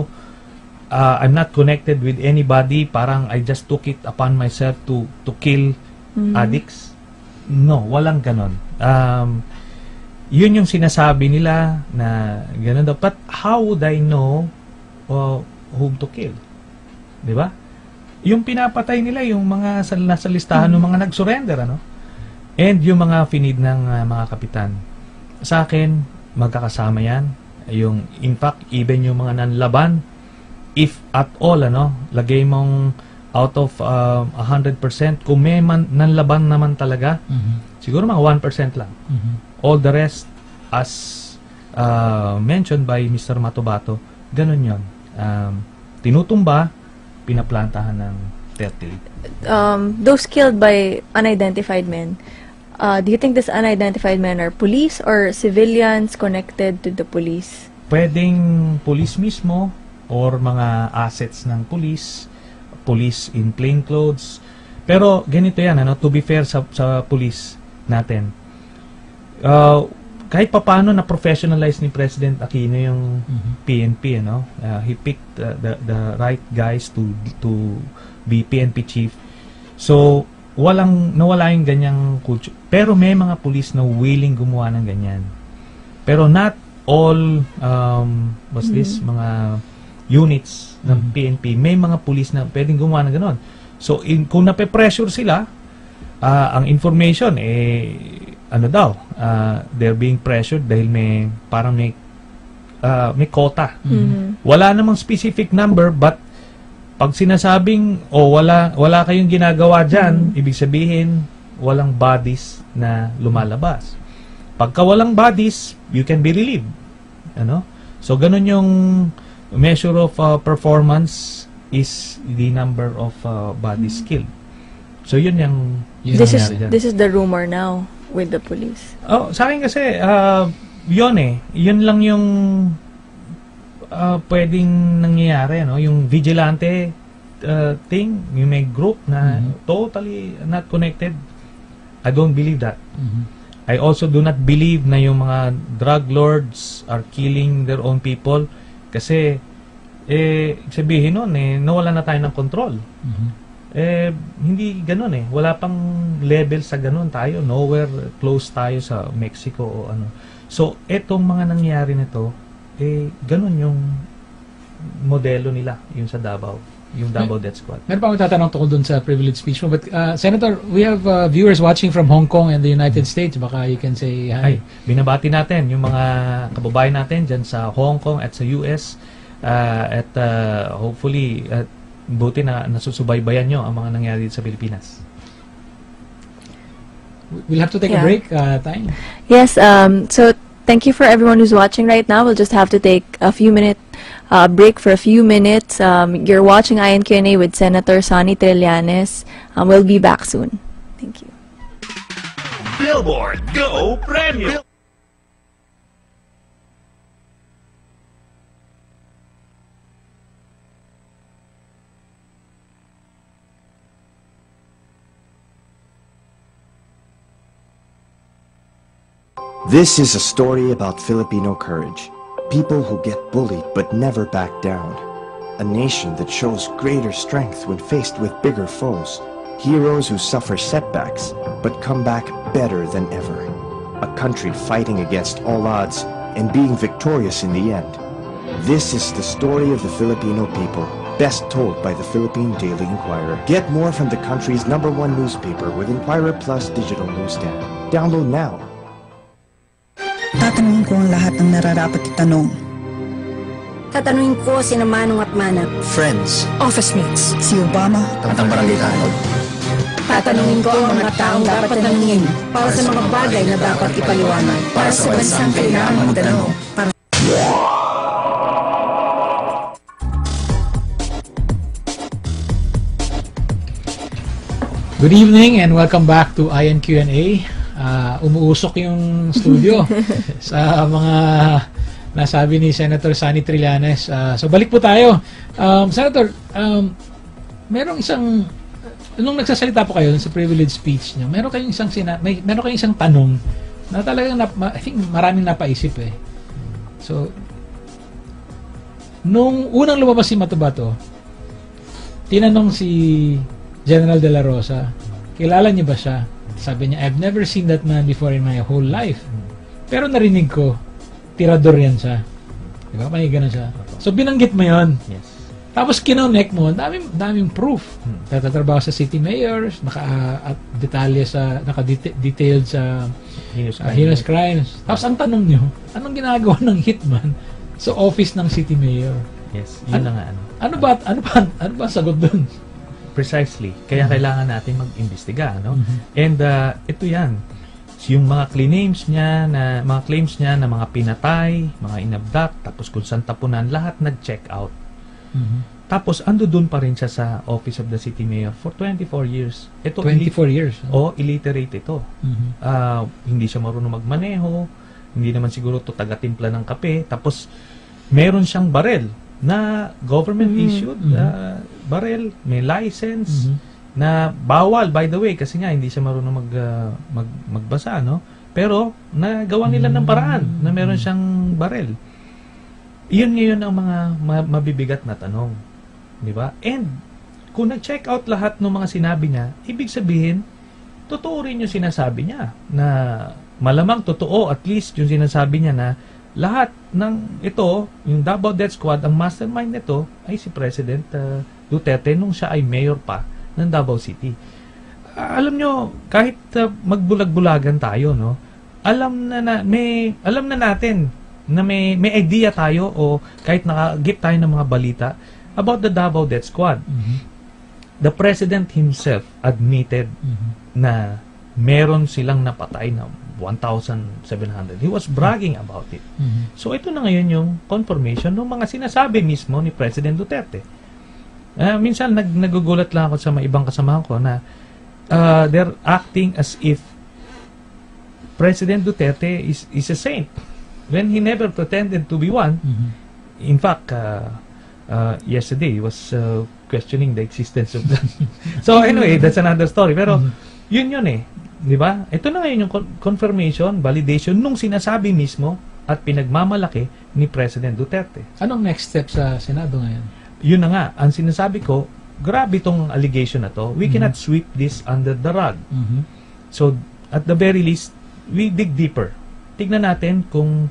I'm not connected with anybody, parang I just took it upon myself to kill addicts. No, walang ganon. Yun yung sinasabi nila na ganon daw. But how would I know whom to kill? Di ba? Yung pinapatay nila, yung mga nasa listahan ng mga nag-surrender, ano? And yung mga finid ng mga kapitan. Sa akin, magkakasama yan. In fact, even yung mga nanlaban, if at all, ano, lagay mong out of 100%, kung may nanlaban naman talaga, siguro mga 1% lang. All the rest, as mentioned by Mr. Matubato, ganun yun. Tinutumba, pinaplantahan ng fertile. Those killed by unidentified men, do you think these unidentified men are police or civilians connected to the police? Pwedeng police mismo or mga assets ng police in plain clothes. Pero ganito yan, ano, to be fair sa police natin. Kahit papaano na professionalize ni President Aquino yung PNP, ano? He picked the right guys to be PNP chief. So, nawala yung ganyang culture. Pero may mga police na willing gumawa ng ganyan. Pero not all mga units ng PNP, may mga police na pwedeng gumawa ng ganon. So, kung nape-pressure sila, ang information, they're being pressured dahil may quota. Wala namang specific number, but pag sinasabing, wala kayong ginagawa dyan, ibig sabihin, walang bodies na lumalabas. Pagka walang bodies, you can be relieved. Ano? So, ganun yung measure of performance is the number of bodies killed. So, yun yung this is the rumor now with the police. Sa akin kasi, yun lang yung pwedeng nangyayari, no? Yung vigilante thing, yung may group na totally not connected. I don't believe that. I also do not believe na yung mga drug lords are killing their own people kasi sabihin nun, nawala na tayo ng control. Hindi ganun wala pang level sa ganun tayo, nowhere close tayo sa Mexico o ano. So, etong mga nangyari nito, ganun yung modelo nila, yung sa Davao, yung Davao Death Squad. Meron pa akong tatanong tungkol dun sa privilege speech mo, but Senator, we have viewers watching from Hong Kong and the United States. Baka you can say hi. Binabati natin yung mga kababayan natin dyan sa Hong Kong at sa US, at hopefully buti na nasusubaybayan nyo ang mga nangyari dito sa Pilipinas. We'll have to take a break, time. Yes, so thank you for everyone who's watching right now. We'll just have to take a few minute break for a few minutes. You're watching INQ&A with Senator Sonny Trillanes. We'll be back soon. Thank you. Billboard Go Premium. This is a story about Filipino courage. People who get bullied but never back down. A nation that shows greater strength when faced with bigger foes. Heroes who suffer setbacks but come back better than ever. A country fighting against all odds and being victorious in the end. This is the story of the Filipino people, best told by the Philippine Daily Inquirer. Get more from the country's #1 newspaper with Inquirer Plus digital newsstand. Download now. Tatanungin ko ang lahat ng nararapat itanong. Tatanungin ko sina Manong at Manat. Friends. Office mates. Si Obama. At ang barangay tanod. Tatanungin ko ang mga taong dapat tanungin para sa mga bagay na dapat ipaliwanag para sa bansang kailangan magtanong. Good evening and welcome back to INQ&A. Umuusok yung studio sa mga nasabi ni Senator Sonny Trillanes. So balik po tayo. Senator, merong isang nung nagsasalita po kayo sa privilege speech niyo, meron kayong isang tanong na talagang I think maraming napaisip eh. So nung unang lumabas si Matabato, tinanong si General De La Rosa, kilala niyo ba siya? Sabi niya, I've never seen that man before in my whole life. Pero narinig ko, tirador yan siya. Diba? May ganun siya. So, binanggit mo yon. Yes. Tapos, kinonek mo, daming proof. Natatrabaho sa city mayors, naka-detailed sa heinous crimes. Tapos, ang tanong nyo, anong ginagawa ng hitman sa office ng city mayor? Yes, yun na nga. Ano ba ang sagot dun? Precisely. Kaya kailangan natin mag-imbestiga, no? And ito 'yan. Yung mga claims niya na mga pinatay, mga inabduct, tapos kung saan tapunan, lahat nag-check out. Tapos ando doon pa rin siya sa Office of the City Mayor for 24 years. Ito 24 years. Illiterate ito. Hindi siya marunong magmaneho, hindi naman siguro to taga-timpla ng kape, tapos meron siyang barel na government issued barrel, may license na bawal, by the way, kasi nga hindi siya marunong magbasa, no? Pero nagawa nila ng paraan na meron siyang barrel. Iyon ngayon ang mga mabibigat na tanong, di ba? And kung nag-check out lahat ng mga sinabi niya, ibig sabihin totoo rin yung sinasabi niya na malamang totoo, at least yung sinasabi niya na lahat ng ito, yung Davao Death Squad, ang mastermind nito ay si President Duterte nung siya ay mayor pa ng Davao City. Alam nyo, kahit magbulag-bulagan tayo, no, alam na natin na may idea tayo o kahit nakagip tayo ng mga balita about the Davao Death Squad. The President himself admitted na meron silang napatay na 1,700. He was bragging about it. So ito na ngayon yung confirmation ng mga sinasabi mismo ni President Duterte. Minsan nagugulat lang ako sa mga ibang kasamahan ko na they're acting as if President Duterte is a saint when he never pretended to be one. In fact, yesterday he was questioning the existence of that. So anyway, that's another story. Pero yun eh. Di ba? Ito na ngayon yung confirmation, validation nung sinasabi mismo at pinagmamalaki ni President Duterte. Anong next step sa Senado ngayon? Yun na nga, ang sinasabi ko, grabe itong allegation na to. We cannot sweep this under the rug. So, at the very least, we dig deeper. Tignan natin kung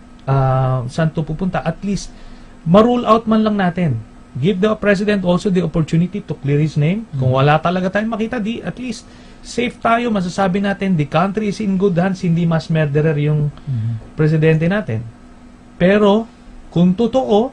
saan to pupunta. At least, ma-rule out man lang natin. Give the President also the opportunity to clear his name. Kung wala talaga tayong makita, at least, safe tayo, masasabi natin, the country is in good hands, hindi mass murderer yung presidente natin. Pero, kung totoo,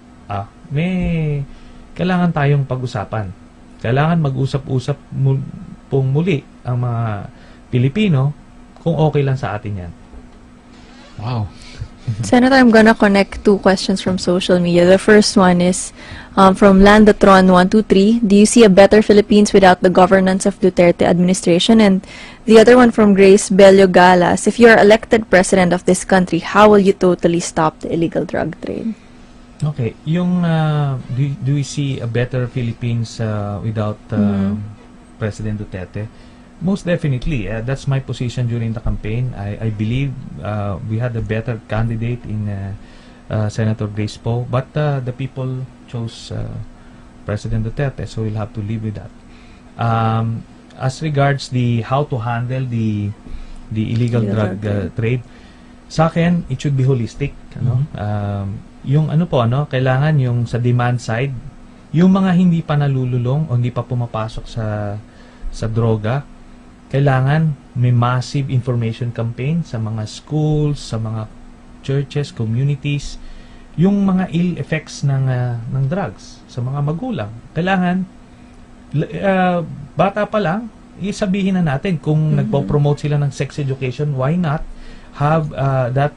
may kailangan tayong pag-usapan. Kailangan mag-usap-usap pong muli ang mga Pilipino kung okay lang sa atin yan. Wow. Senator, I'm gonna connect two questions from social media. The first one is from Landatron123. Do you see a better Philippines without the governance of Duterte administration? And the other one from Grace Bello Galas. If you're elected president of this country, how will you totally stop the illegal drug trade? Okay, yung do we see a better Philippines without President Duterte? Most definitely. That's my position during the campaign. I believe we had a better candidate in Senator Grace Poe, but the people chose President Duterte, so we'll have to live with that. As regards the how to handle the illegal drug trade, sa akin, it should be holistic. Yung kailangan yung sa demand side, yung mga hindi pa nalululong o hindi pa pumapasok sa droga, kailangan may massive information campaign sa mga schools, sa mga churches, communities, yung mga ill effects ng drugs sa mga magulang. Kailangan bata pa lang, isabihin na natin kung nagpo-promote sila ng sex education, why not have that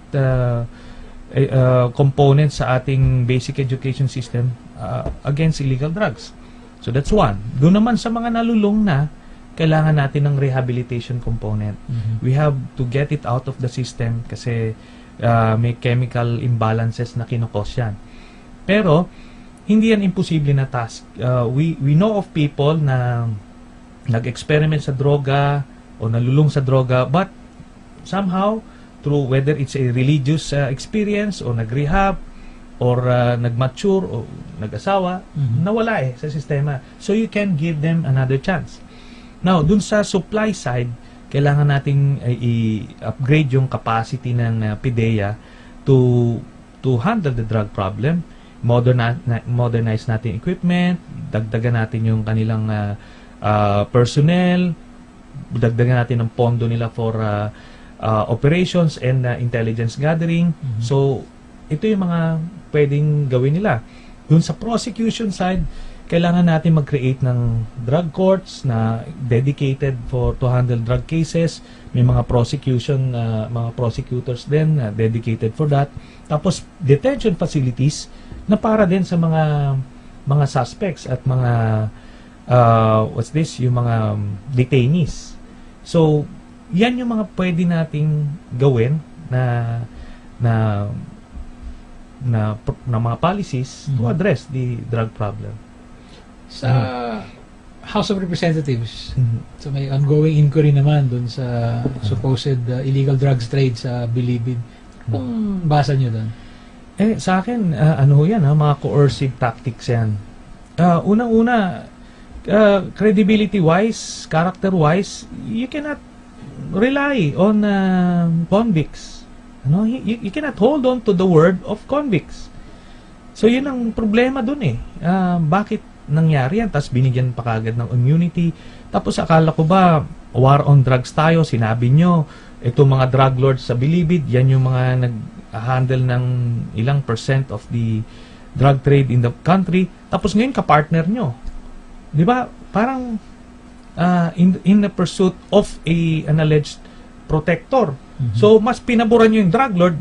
component sa ating basic education system against illegal drugs. So that's one. Doon naman sa mga nalulong na, kailangan natin ng rehabilitation component. We have to get it out of the system kasi may chemical imbalances na kinukos yan. Pero, hindi yan imposible na task. We know of people na nag-experiment sa droga o nalulong sa droga, but somehow, through whether it's a religious experience o nag-rehab or nag-mature o nag-asawa, nawala sa sistema. So, you can give them another chance. Now, dun sa supply side, kailangan nating i-upgrade yung capacity ng PIDEA to handle the drug problem. Modernize natin equipment, dagdagan natin yung kanilang personnel, dagdagan natin ang pondo nila for operations and intelligence gathering. So, ito yung mga pwedeng gawin nila. Dun sa prosecution side, kailangan natin mag-create ng drug courts na dedicated to handle drug cases. May mga mga prosecutors din dedicated for that. Tapos detention facilities na para din sa mga suspects at mga yung mga detainees. So, yan yung mga pwede nating gawin na mga policies to address the drug problem. Sa House of Representatives, so may ongoing inquiry naman dun sa supposed illegal drugs trade sa Bilibid. Kung basa nyo dun? Sa akin, yan, mga coercive tactics yan. Unang-una, credibility-wise, character-wise, you cannot rely on convicts. You cannot hold on to the word of convicts. So, yun ang problema dun Bakit nangyari yan? Tapos binigyan pa kagad ng immunity. Tapos akala ko ba, war on drugs tayo, sinabi nyo, itong mga drug lords sa Bilibid, yan yung mga nag-handle ng ilang % of the drug trade in the country. Tapos ngayon, kapartner nyo. Di ba? Parang in the pursuit of an alleged protector. So, mas pinaboran nyo yung drug lord,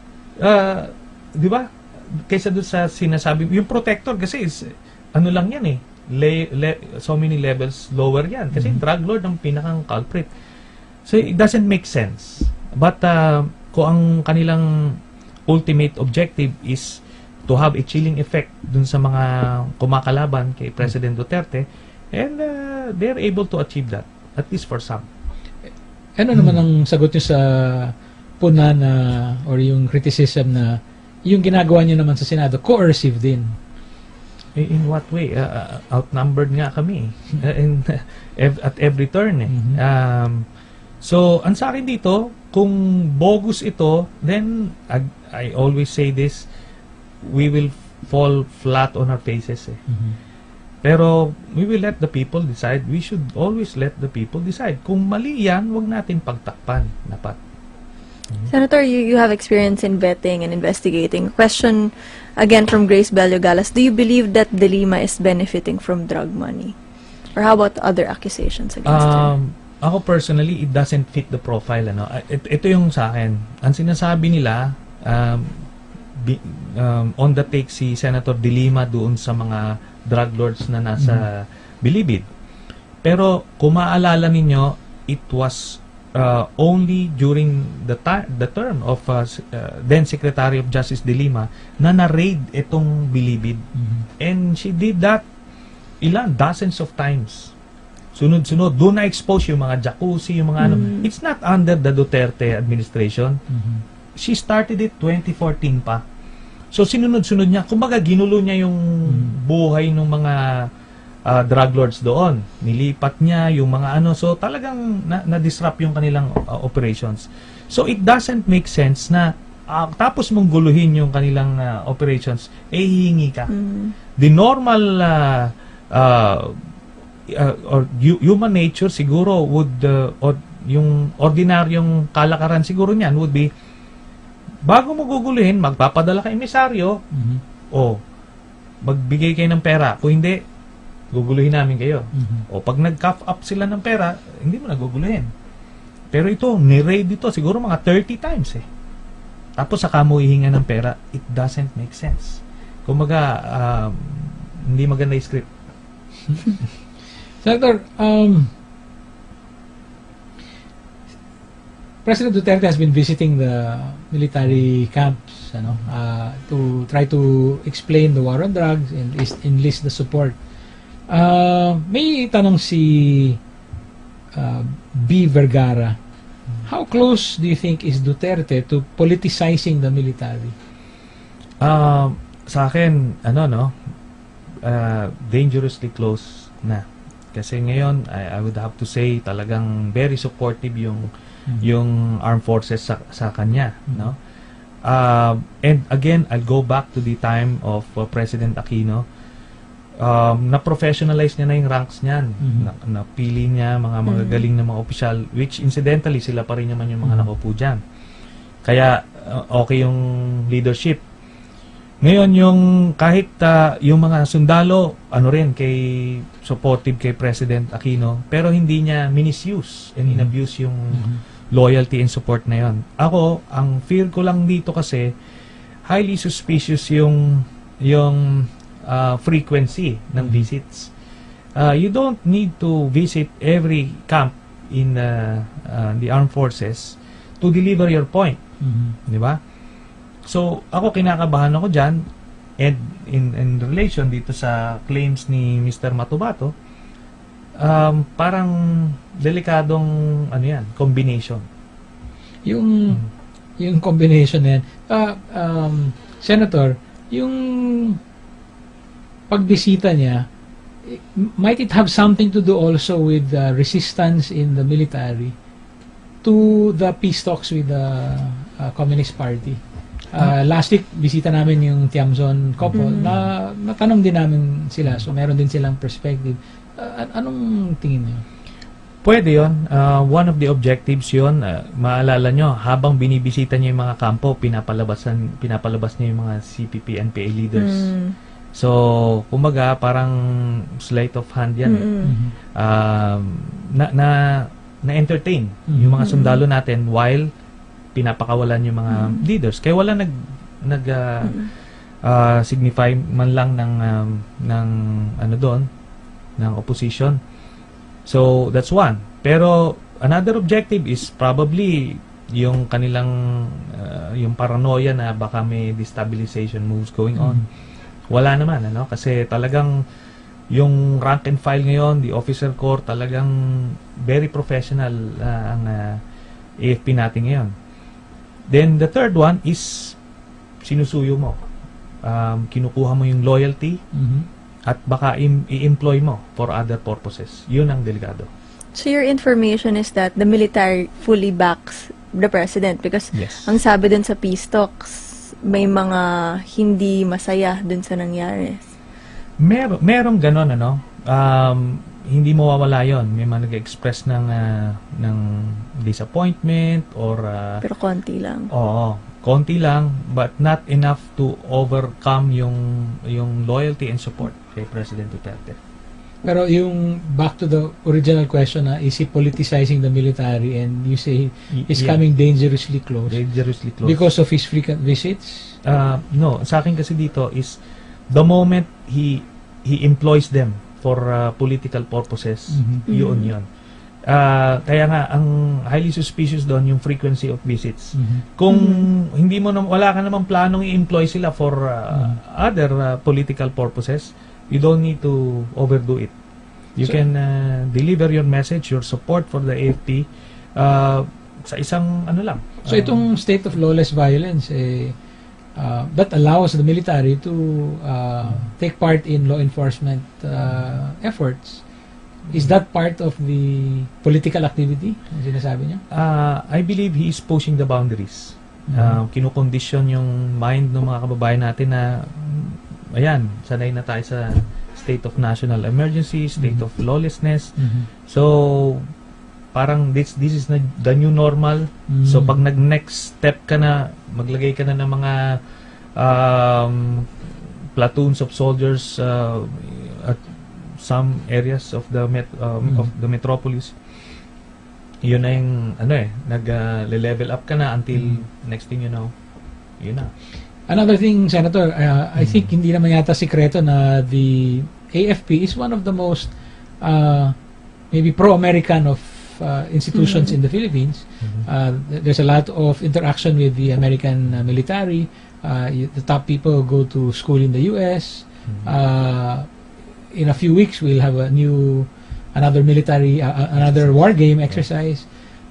di ba? Kaysa doon sa sinasabi, yung protector kasi is, ano lang yan so many levels lower yan. Kasi drug lord ang pinakang culprit. So, it doesn't make sense. But, kung ang kanilang ultimate objective is to have a chilling effect dun sa mga kumakalaban kay President Duterte, and they're able to achieve that, at least for some. Ano naman ang sagot nyo sa puna na, or yung criticism na, yung ginagawa nyo naman sa Senado, coercive din? In what way? Outnumbered nga kami at every turn. So, ang sa akin dito, kung bogus ito, then I always say this, we will fall flat on our faces. Pero we will let the people decide. We should always let the people decide. Kung mali yan, wag natin pagtakpan. Dapat. Senator, you have experience in vetting and investigating. Question again from Grace Bello Galas. Do you believe that De Lima is benefiting from drug money? Or how about other accusations against him? Ako personally, it doesn't fit the profile. Ito yung sa akin. Ang sinasabi nila, on the take si Senator De Lima doon sa mga drug lords na nasa Bilibid. Pero kung maalala ninyo, it was only during the term of then Secretary of Justice De Lima na na-raid itong Bilibid. And she did that dozens of times. Sunod-sunod, doon na-expose yung mga jacuzzi, yung mga ano. It's not under the Duterte administration. She started it 2014 pa. So, sinunod-sunod niya. Kumbaga, ginulo niya yung buhay ng mga drug lords doon. Nilipat niya yung mga ano. So, talagang na-disrupt yung kanilang operations. So, it doesn't make sense na tapos mong guluhin yung kanilang operations, hihingi ka. The normal or human nature siguro would or yung ordinaryong kalakaran siguro niyan would be bago mo guguluhin, magpapadala ka emisaryo o magbigay kayo ng pera. Kung hindi, guguluhin namin kayo. O pag nag-cough up sila ng pera, hindi mo naguguluhin. Pero ito, ni-raid ito siguro mga 30 times eh. Tapos saka mo hihinga ng pera, it doesn't make sense. Kumbaga, hindi maganda yung script. Senator, President Duterte has been visiting the military camps to try to explain the war on drugs and enlist the support. May tanong si B. Vergara. How close do you think is Duterte to politicizing the military? Sa akin, dangerously close na. Kasi ngayon, I would have to say, talagang very supportive yung armed forces sa kanya, no? And again, I'll go back to the time of President Aquino. Na-professionalize niya na yung ranks niyan. Napili niya mga magagaling na mga opisyal, which incidentally, sila pa rin naman yung mga nakaupo dyan. Kaya, okay yung leadership. Ngayon, yung kahit yung mga sundalo, supportive kay President Aquino, pero hindi niya misuse and inabuse yung loyalty and support na yon. Ako, ang fear ko lang dito kasi, highly suspicious yung frequency ng visits. You don't need to visit every camp in the armed forces to deliver your point. Di ba? So, ako kinakabahan ako dyan, and in relation dito sa claims ni Mr. Matubato, parang delikadong combination. Yung combination na yan. Senator, yung pagbisita niya, might it have something to do also with resistance in the military to the peace talks with the Communist Party? Last week, bisita namin yung Tiamzon couple. Natanong din namin sila. So, meron din silang perspective. Anong tingin niyo? Pwede yun. One of the objectives yun, maalala nyo, habang binibisita niyo yung mga kampo, pinapalabas niyo yung mga CPP, NPA leaders. So, kumaga, parang sleight of hand yan. Na-entertain yung mga sundalo natin while pinapakawalan yung mga leaders. Kaya wala signify man lang ng ng opposition. So, that's one. Pero, another objective is probably yung kanilang yung paranoia na baka may destabilization moves going on. Wala naman, kasi talagang yung rank and file ngayon, the officer corps, talagang very professional ang AFP natin ngayon. Then, the third one is sinusuyo mo. Kinukuha mo yung loyalty at baka i-employ mo for other purposes. Yun ang delikado. So your information is that the military fully backs the president because ang sabi dun sa peace talks, may mga hindi masaya dun sa nangyari. Merong ganon, hindi mawawala yon. May mga nag-express ng disappointment or pero konti lang. Oo, konti lang, but not enough to overcome yung loyalty and support kay President Duterte. Pero yung back to the original question, is he politicizing the military, and you say he's Yeah. coming dangerously close Dangerously close. because of his frequent visits? No, sa akin kasi dito is the moment he employs them for political purposes, yun. Kaya nga ang highly suspicious doon yung frequency of visits. Kung hindi mo wala ka namang planong i-employ sila for other political purposes, you don't need to overdo it. You can deliver your message, your support for the AFP sa isang ano lang. So itong state of lawless violence, that allows the military to take part in law enforcement efforts. Is that part of the political activity? Ang sinasabi niya? I believe he is pushing the boundaries. Kinukondisyon yung mind ng mga kababayan natin na ayan, sanay na tayo sa state of national emergency, state of lawlessness. So parang this is the new normal. So pag nag-next step ka na, maglagay ka na ng mga platoons of soldiers at some areas of the metropolis, yun na yung nag-level up ka na until next thing you know, yun na. Another thing, Senator, I think hindi naman yata sikreto na the AFP is one of the most maybe pro-American of institutions in the Philippines. There's a lot of interaction with the American military. The top people go to school in the US. In a few weeks, we'll have another military, another war game exercise.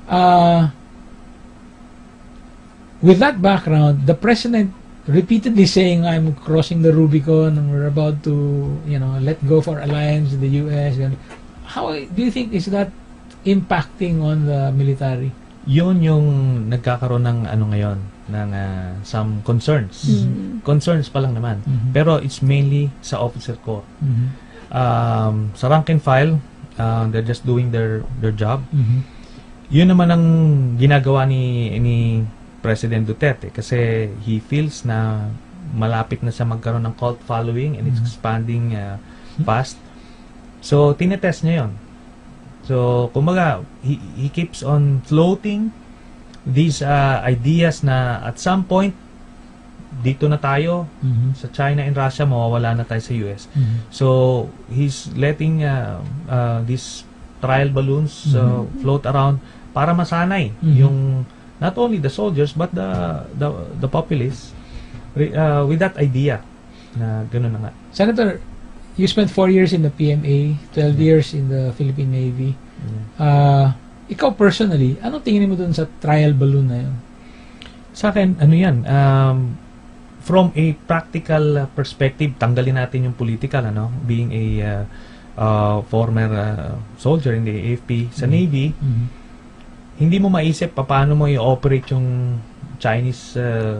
With that background, the President repeatedly saying, I'm crossing the Rubicon, and we're about to, let go for alliance with the US. How do you think is that impacting on the military? Yun yung nagkakaroon ng ngayon, ng some concerns. Concerns pa lang naman. Pero it's mainly sa officer corps. Sa rank and file, they're just doing their job. Yun naman ang ginagawa ni President Duterte kasi he feels na malapit na siya magkaroon ng cult following and it's expanding fast. So, tinetest niya yun. So, kumbaga, he keeps on floating these ideas na at some point, dito na tayo, sa China and Russia, mawawala na tayo sa US. So, he's letting these trial balloons float around para masanay yung not only the soldiers but the populace with that idea na gano'n na nga. Senator, you spent 4 years in the PMA, 12 years in the Philippine Navy. Ikaw personally, anong tingin mo dun sa trial balloon na yun? Sa akin, yan, from a practical perspective, tanggalin natin yung political, being a former soldier in the AFP sa Navy, hindi mo maisip paano mo i-operate yung Chinese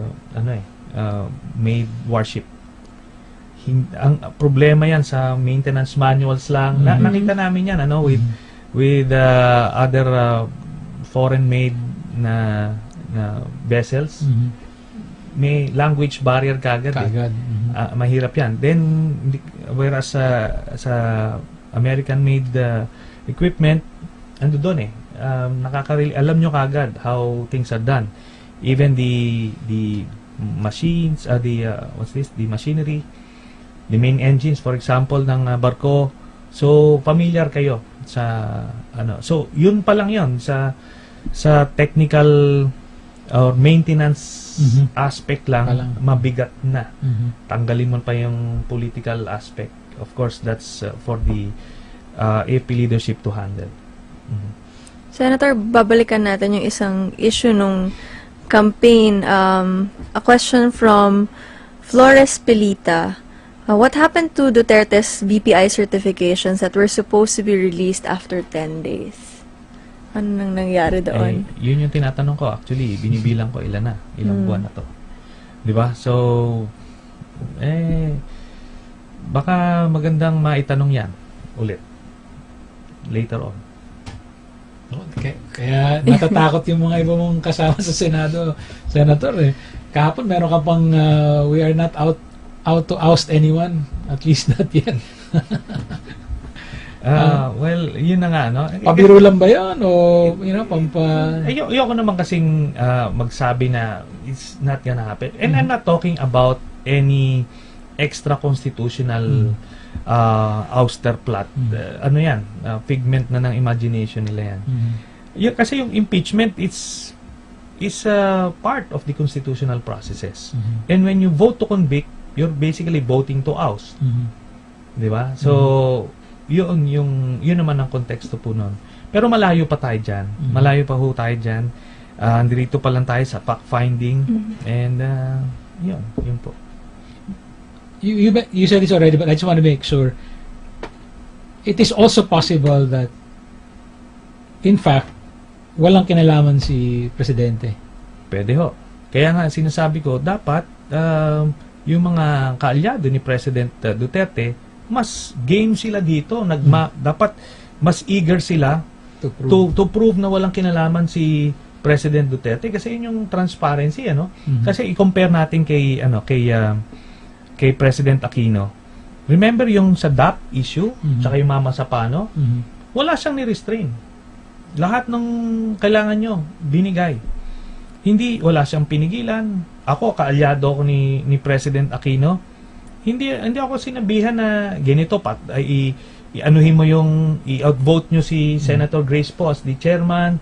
made warship. Ang problema yan sa maintenance manuals lang. Nakita namin yan with other foreign made na vessels. May language barrier kagad. Mahirap yan. Then whereas sa American made equipment, ando doon alam nyo kagad how things are done. Even the machines, the machinery, the main engines, for example, ng barko. So, familiar kayo sa So, yun pa lang yun sa technical or maintenance aspect lang, mabigat na. Tanggalin mo pa yung political aspect. Of course, that's for the AFP leadership to handle. Senator, babalikan natin yung isang issue nung campaign. A question from Flores Pilita. What happened to Duterte's BPI certifications that were supposed to be released after 10 days? Ano nang nangyari doon? Yun yung tinatanong ko. Actually, binibilang ko ilang buwan na to. Diba? So, baka magandang maitanong yan ulit. Later on. Kaya natatakot yung mga iba mong kasama sa Senado, Senator. Kahapon meron ka pang we are not out to oust anyone, at least not yet. Well, yun na nga, no? Pabiro lang ba yun? O, pampa... Ayoko naman kasing magsabi na it's not gonna happen. And I'm not talking about any extra-constitutional ouster plot. Ano yan? Figment na ng imagination nila yan. Kasi yung impeachment, is a part of the constitutional processes. And when you vote to convict, you're basically voting to oust. Di ba? So, yun naman ang konteksto po nun. Pero malayo pa tayo dyan. Malayo pa ho tayo dyan. Dito pa lang tayo sa fact-finding. And, yun po. You said this already, but I just want to make sure. It is also possible that, in fact, walang kinalaman si Presidente. Pwede ho. Kaya nga, sinasabi ko, dapat, yung mga kaalyado ni President Duterte, mas game sila dito. Dapat mas eager sila to prove na walang kinalaman si President Duterte kasi yun yung transparency, ano? Kasi i-compare natin kay President Aquino. Remember yung sa DAP issue, tsaka yung Mama Sapano? Wala siyang ni-restrain. Lahat ng kailangan nyo, binigay. Wala siyang pinigilan. Ako, kaalyado ako ni President Aquino. Hindi ako sinabihan na ganito i-anuhin mo yung i-outvote nyo si Senator Grace Poe as the chairman.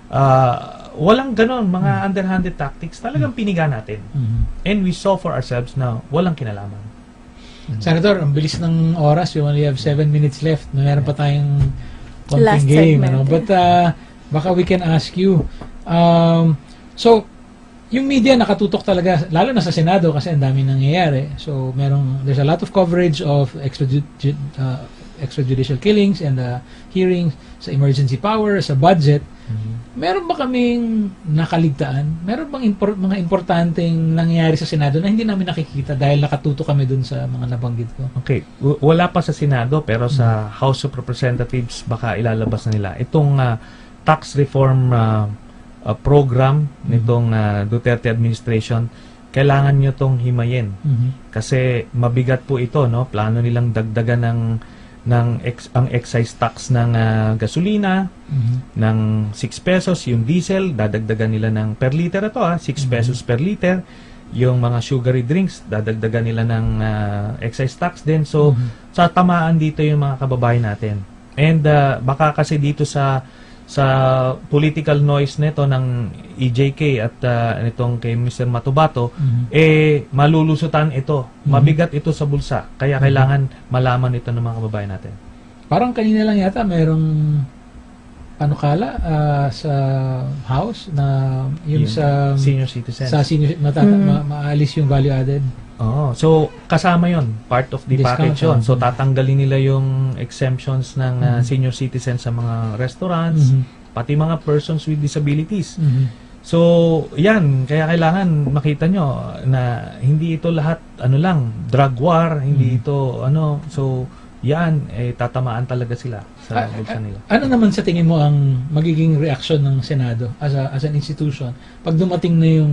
Walang ganon, mga underhanded tactics. Talagang piniga natin. And we saw for ourselves na walang kinalaman. Senator, ang bilis ng oras. We only have 7 minutes left. Meron pa tayong Last konting game. segment. But baka we can ask you. So, yung media nakatutok talaga, lalo na sa Senado kasi ang dami nangyayari. So, there's a lot of coverage of extrajudicial killings and hearings sa emergency power, sa budget. Meron ba kaming nakaligtaan? Meron bang mga importanteng nangyayari sa Senado na hindi namin nakikita dahil nakatutok kami dun sa mga nabanggit ko? Okay. Wala pa sa Senado pero sa House of Representatives baka ilalabas na nila. Itong tax reform program nitong Duterte administration, kailangan nyo tong himayin. Kasi mabigat po ito, no? Plano nilang dagdagan ang excise tax ng gasolina ng 6 pesos, yung diesel dadagdagan nila ng per liter ito 6 pesos per liter, yung mga sugary drinks dadagdagan nila ng excise tax din. So sa tamaan dito yung mga kababayan natin. And baka kasi dito sa political noise nito ng EJK at nitong kay Mr. Matubato, malulusutan ito. Mabigat ito sa bulsa. Kaya kailangan malaman ito ng mga kababayan natin. Parang kanina lang yata merong panukala sa House na yung sa senior citizens. Sa senior maalis yung value added. So kasama yon, part of the Discount, package yun. So tatanggalin nila yung exemptions ng senior citizens sa mga restaurants, pati mga persons with disabilities. So yan, kaya kailangan makita nyo na hindi ito lahat drug war, hindi ito so yan, tatamaan talaga sila sa bulsa nila. Ano naman sa tingin mo ang magiging reaksyon ng Senado as an institution pag dumating na yung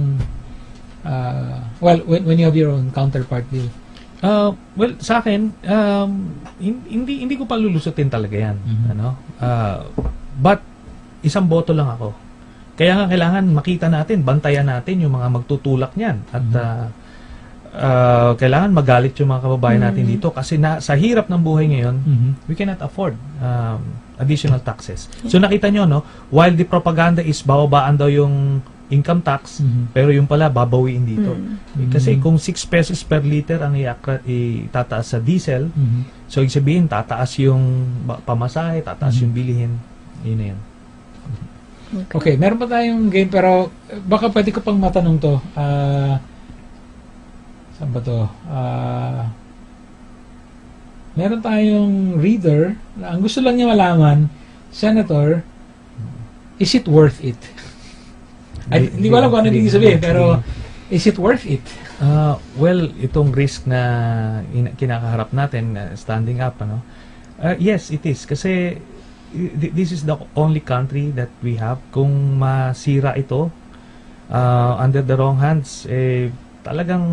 when you have your own counterpart bill? Well, sa akin, hindi ko pa lulusutin talaga yan. But, isang boto lang ako. Kaya nga kailangan makita natin, bantayan natin yung mga magtutulak niyan. At kailangan magalit yung mga kababayan natin dito. Kasi sa hirap ng buhay ngayon, we cannot afford additional taxes. So nakita nyo, no? While the propaganda is bababaan daw yung income tax, pero yung pala babawiin dito. Kasi kung 6 pesos per liter ang itataas sa diesel, so ibig sabihin tataas yung pamasahe, tataas yung bilihin. Yun na yun. Okay, meron pa tayong game pero baka pwede ko pang matanong to. Saan ba to? Meron tayong reader na ang gusto lang niya malaman, Senator, is it worth it? Hindi ko alam kung ano ibig sabihin, pero is it worth it? Well, itong risk na kinakaharap natin, standing up, yes, it is. Kasi this is the only country that we have. Kung masira ito under the wrong hands, talagang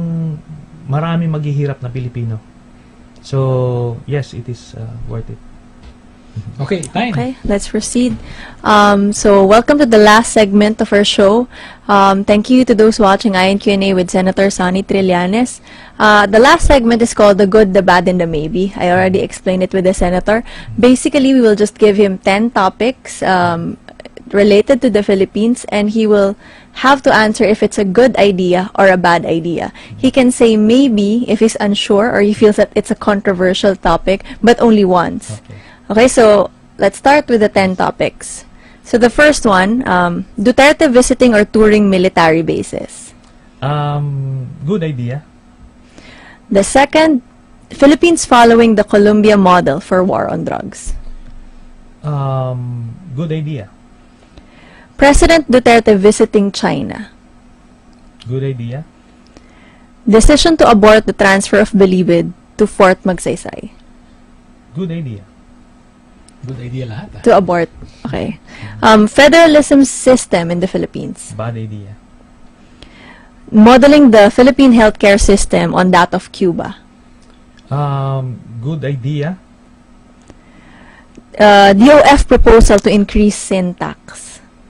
marami maghihirap na Pilipino. So, yes, it is worth it. Okay, time. Okay, let's proceed. So welcome to the last segment of our show. Thank you to those watching IN Q&A with Senator Sonny Trillanes. The last segment is called The Good, the Bad, and the Maybe. I already explained it with the Senator. Basically, we will just give him 10 topics related to the Philippines, and he will have to answer if it's a good idea or a bad idea. He can say maybe if he's unsure or he feels that it's a controversial topic, but only once. Okay, so let's start with the 10 topics. So the first one, Duterte visiting or touring military bases. Good idea. The second, Philippines following the Colombia model for war on drugs. Good idea. President Duterte visiting China. Good idea. Decision to abort the transfer of Bilibid to Fort Magsaysay. Good idea. Good idea lahat. To abort. Okay. Federalism system in the Philippines. Bad idea. Modeling the Philippine healthcare system on that of Cuba. Good idea. DOF proposal to increase sin tax.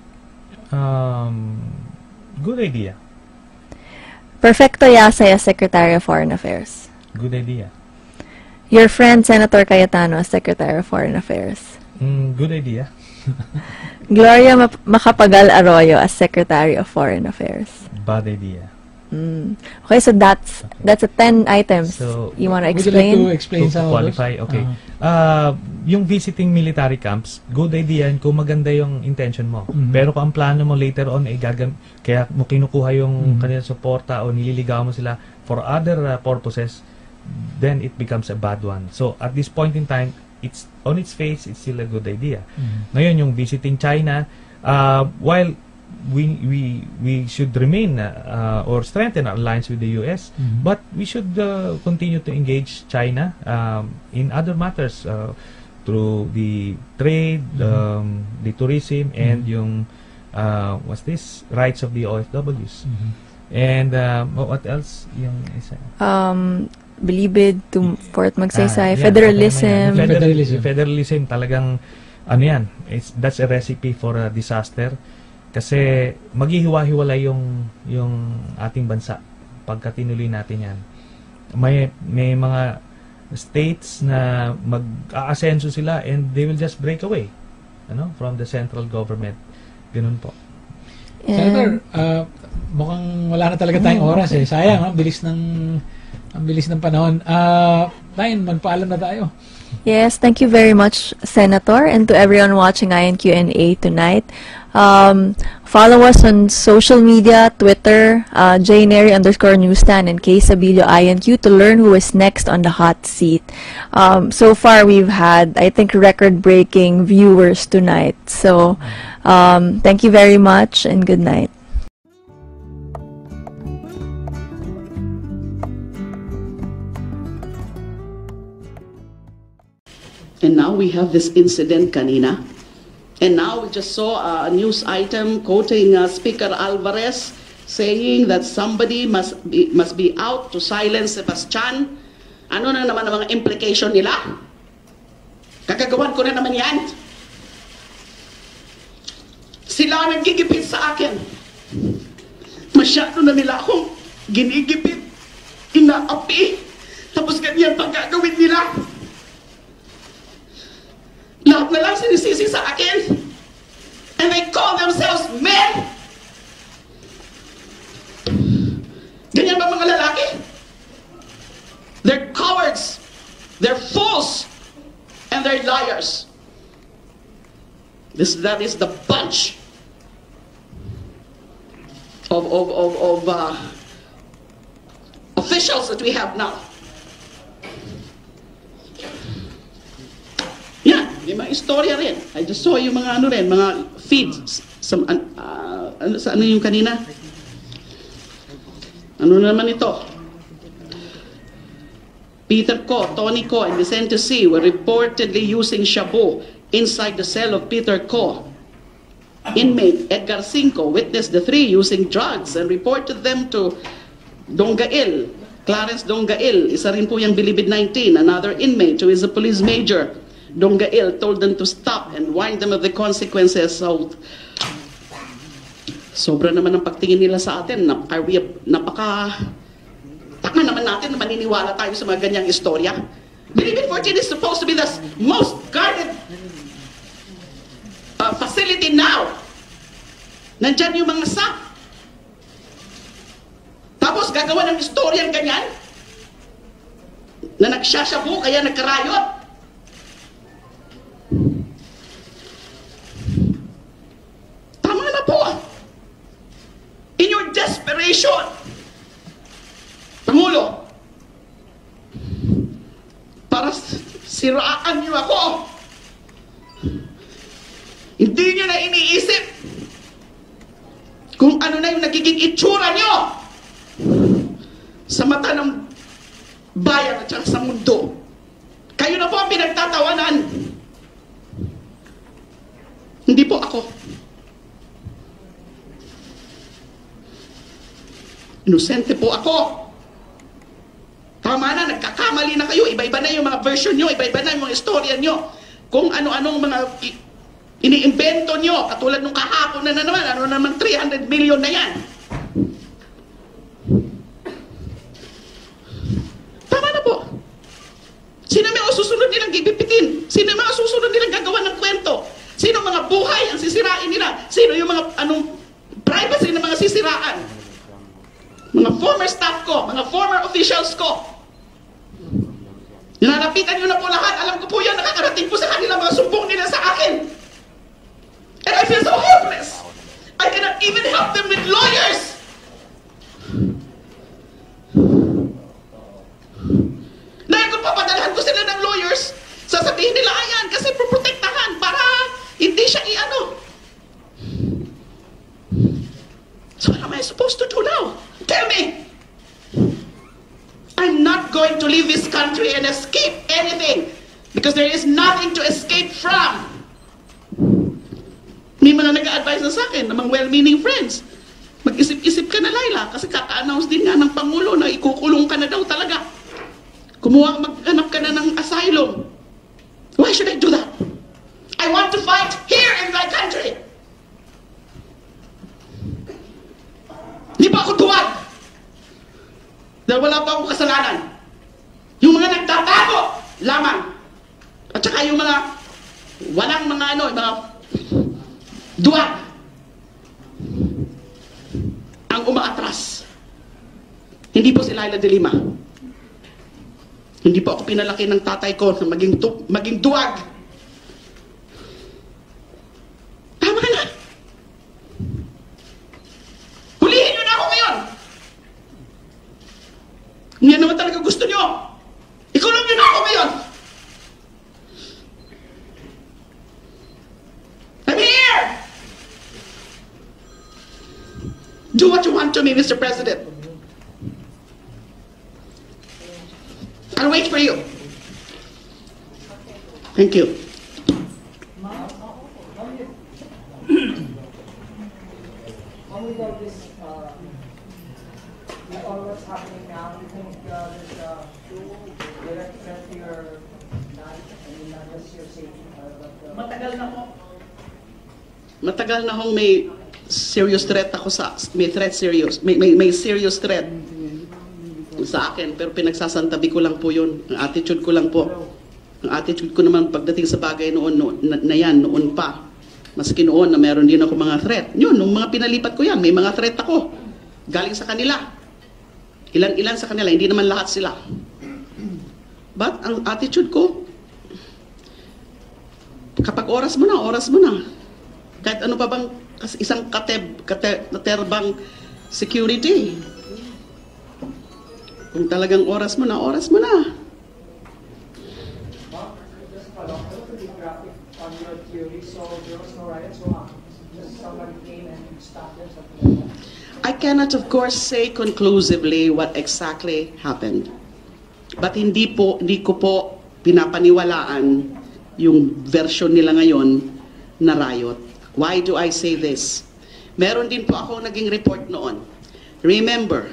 Good idea. Perfecto Yasay as Secretary of Foreign Affairs. Good idea. Your friend Senator Cayetano as Secretary of Foreign Affairs. Good idea. Gloria Macapagal Arroyo as Secretary of Foreign Affairs. Bad idea. Okay, so that's a 10 items. So, you want to Would you like to explain? explain To some qualify, of those? okay. Yung visiting military camps, good idea yan kung maganda yung intention mo. Pero kung ang plano mo later on ay kaya mo kinukuha yung kanilang suporta o nililigaw mo sila for other purposes, then it becomes a bad one. So at this point in time, it's on its face, it's still a good idea. Ngayon yung visiting China, while we should remain or strengthen our alliance with the US, but we should continue to engage China in other matters through the trade, the tourism, and yung what's this, rights of the OFWs. And what else? Yung isa. Bilibid to Fort Magsaysay, Yeah, federalism. Federalism talagang ano yan, that's a recipe for a disaster. Kasi maghihiwa-hiwalay yung ating bansa pagka tinuloy natin yan. May mga states na mag-aasenso sila and they will just break away from the central government. Ganun po. Senator, mukhang wala na talaga tayong oras eh. Sayang, ang bilis ng panahon. Tayo, magpaalam na tayo. Yes, thank you very much, Senator, and to everyone watching IN Q&A tonight. Follow us on social media, Twitter, jnary_newsstand, and Sabilio INQ to learn who is next on the hot seat. So far, we've had, I think, record-breaking viewers tonight. So, thank you very much, and good night. And now we have this incident kanina. And now we just saw a news item quoting Speaker Alvarez saying that somebody must be out to silence Sebastian. Ano na naman ang mga implication nila? Kagagawan ko na naman yan. Sila ang nagigipit sa akin. Masyado na nila akong ginigipit, inaapi, tapos ganyan pang gagawin nila. Lahat na lang sinisisi sa akin. And they call themselves men. Ganyan ba mga lalaki? They're cowards. They're fools. And they're liars. That is the bunch of officials that we have now. Yan, may mga istorya rin. I just saw yung mga mga feeds. Ano yung kanina? Ano naman ito? Peter Ko, Tony Ko, and Vicente C. were reportedly using shabu inside the cell of Peter Ko. Inmate Edgar Cinco witnessed the three using drugs and reported them to Donggail. Clarence Donggail, isa rin po yung Bilibid 19, another inmate who is a police major. Dong Gail told them to stop and warned them of the consequences. So, sobra naman ang pagtingin nila sa atin. Tanga naman natin na maniniwala tayo sa mga ganyang istorya. Bilibid 14 is supposed to be the most guarded facility now. Nandyan yung mga SAP. Tapos gagawa ng istorya ganyan na nagsasyabu kaya nagkarayot. Tama na po. In your desperation, Pangulo, para siraan niyo ako, hindi niyo na iniisip kung ano na yung nagiging itsura niyo sa mata ng bayan at saka sa mundo. Kayo na po ang pinagtatawanan. Hindi po ako. Inosente po ako. Tama na, nagkakamali na kayo. Iba-iba na yung mga version nyo, iba-iba na yung mga istorya nyo. Kung ano-anong mga iniimbento nyo, katulad nung kahapon na naman, ano naman 300 million na yan. Tama na po. Sino mga susunod nilang gibipitin? Sino mga susunod nilang gagawa ng kwento? Sino mga buhay ang sisirain nila? Sino yung mga privacy ng mga sisiraan? Mga former staff ko, mga former officials ko. Nilalapitan nyo na po lahat. Alam ko po yan, nakakarating po sa kanila mga sumbong nila sa akin. And I feel so helpless. I cannot even help them with lawyers. Dahil kung papadalahan ko sila ng lawyers, sasabihin nila, ayan, kasi proprotektahan para hindi siya i-ano. So what am I supposed to do now? Tell me! I'm not going to leave this country and escape anything because there is nothing to escape from. May mga nag-a-advise na sa akin, ng mga well-meaning friends. Mag-isip-isip ka na, Laila, kasi kaka-announce din nga ng Pangulo na ikukulong ka na daw talaga. Maghanap ka na ng asylum. Why should I do that? I want to fight here in my country. Di ba ako tuwag? Dahil wala pa akong kasalanan. Yung mga nagtatago lamang. At saka yung mga walang mga mga duwag ang umaatras. Hindi po si Laila de Lima. Hindi po ako pinalaki ng tatay ko na maging duwag. Tama na. Hulihin nyo na ako ngayon. Yan naman talaga gusto nyo. Ikulong nyo na ako ngayon. I'm here. Do what you want to me, Mr. President. I'll wait for you. Thank you. What's happening now? Do you think there's a direct threat to your life? I mean, not just your safety, but Matagal na ho. Matagal na hong may serious threat ako may serious threat sa akin, pero pinagsasantabi ko lang po yun. Ang attitude ko lang po. Ang attitude ko naman pagdating sa bagay noon pa. Maski noon na meron din ako mga threat. Yun, nung mga pinalipat ko yan, may mga threat ako. Galing sa kanila. Ilan sa kanila, hindi naman lahat sila. But ang attitude ko, kapag oras mo na. Kahit ano pa bang isang katerbang security. Kung talagang oras mo na. on your theory, so there was no riot, so just somebody came and stopped them, something like that? I cannot, of course, say conclusively what exactly happened. But hindi ko po pinapaniwalaan yung version nila ngayon na riot. Why do I say this? Meron din po ako naging report noon. Remember,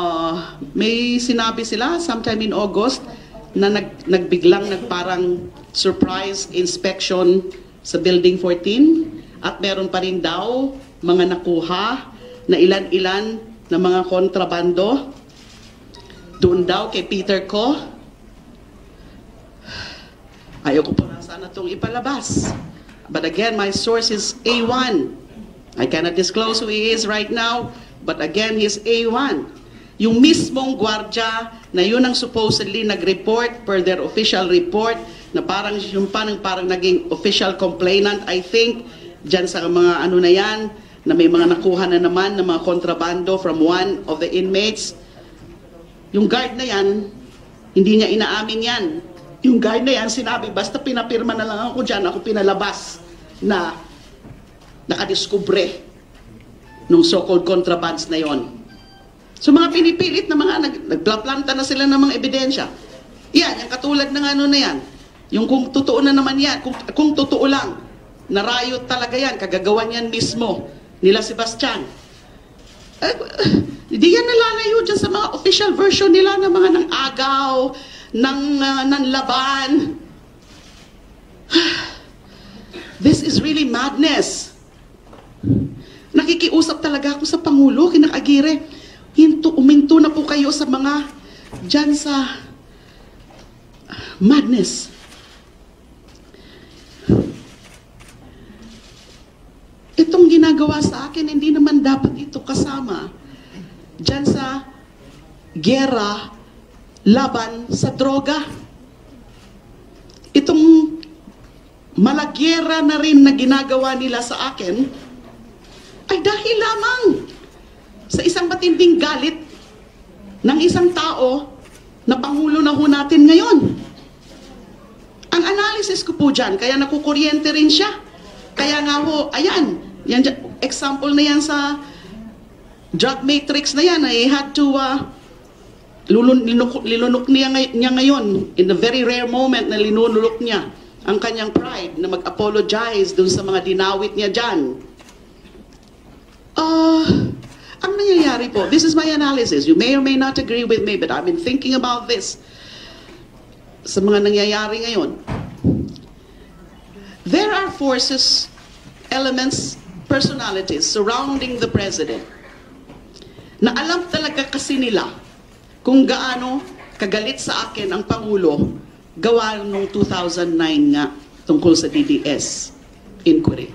may sinabi sila sometime in August na nagparang surprise inspection sa Building 14 at meron pa rin daw mga nakuha na ilan-ilan na mga kontrabando doon daw kay Peter Ko. Ayoko po na sana itong ipalabas. But again, my source is A1. I cannot disclose who he is right now, but again, he's A1. Yung mismong gwardya na yun ang supposedly nag-report per their official report na parang yung parang naging official complainant, I think, dyan sa mga ano na yan, na may mga nakuha na naman ng mga kontrabando from one of the inmates. Yung guard na yan, hindi niya inaamin yan. Yung guard na yan, sinabi, basta pinapirma na lang ako dyan, ako pinalabas na nakadiskubre nung so-called contrabands na yon. So mga pinipilit na mga nagplaplanta na sila ng mga ebidensya. Yan, yung katulad ng ano na yan. Yung kung totoo na naman yan, kung totoo lang, na riot talaga yan, kagagawan yan mismo nila Sebastian. Hindi yan nalalayo dyan sa mga official version nila ng mga nang agaw, ng laban. This is really madness. Nakikiusap talaga ako sa Pangulo, kinakagire. Uminto na po kayo sa mga dyan sa madness. Itong ginagawa sa akin, hindi naman dapat ito kasama dyan sa gera laban sa droga. Itong malagyera na rin na ginagawa nila sa akin ay dahil lamang sa isang matinding galit ng isang tao na Pangulo na ho natin ngayon. Ang analysis ko po dyan, kaya nakukuryente rin siya. Kaya nga ho, ayan, yan, example na yan sa drug matrix na yan, I had to linunok niya ngayon, in the very rare moment na linunulok niya ang kanyang pride na mag-apologize dun sa mga dinawit niya dyan. Ang nangyayari po, this is my analysis, you may or may not agree with me, but I've been thinking about this sa mga nangyayari ngayon. There are forces, elements, personalities surrounding the president na alam talaga kasi nila kung gaano kagalit sa akin ang Pangulo gawa noong 2009 nga tungkol sa DDS inquiry.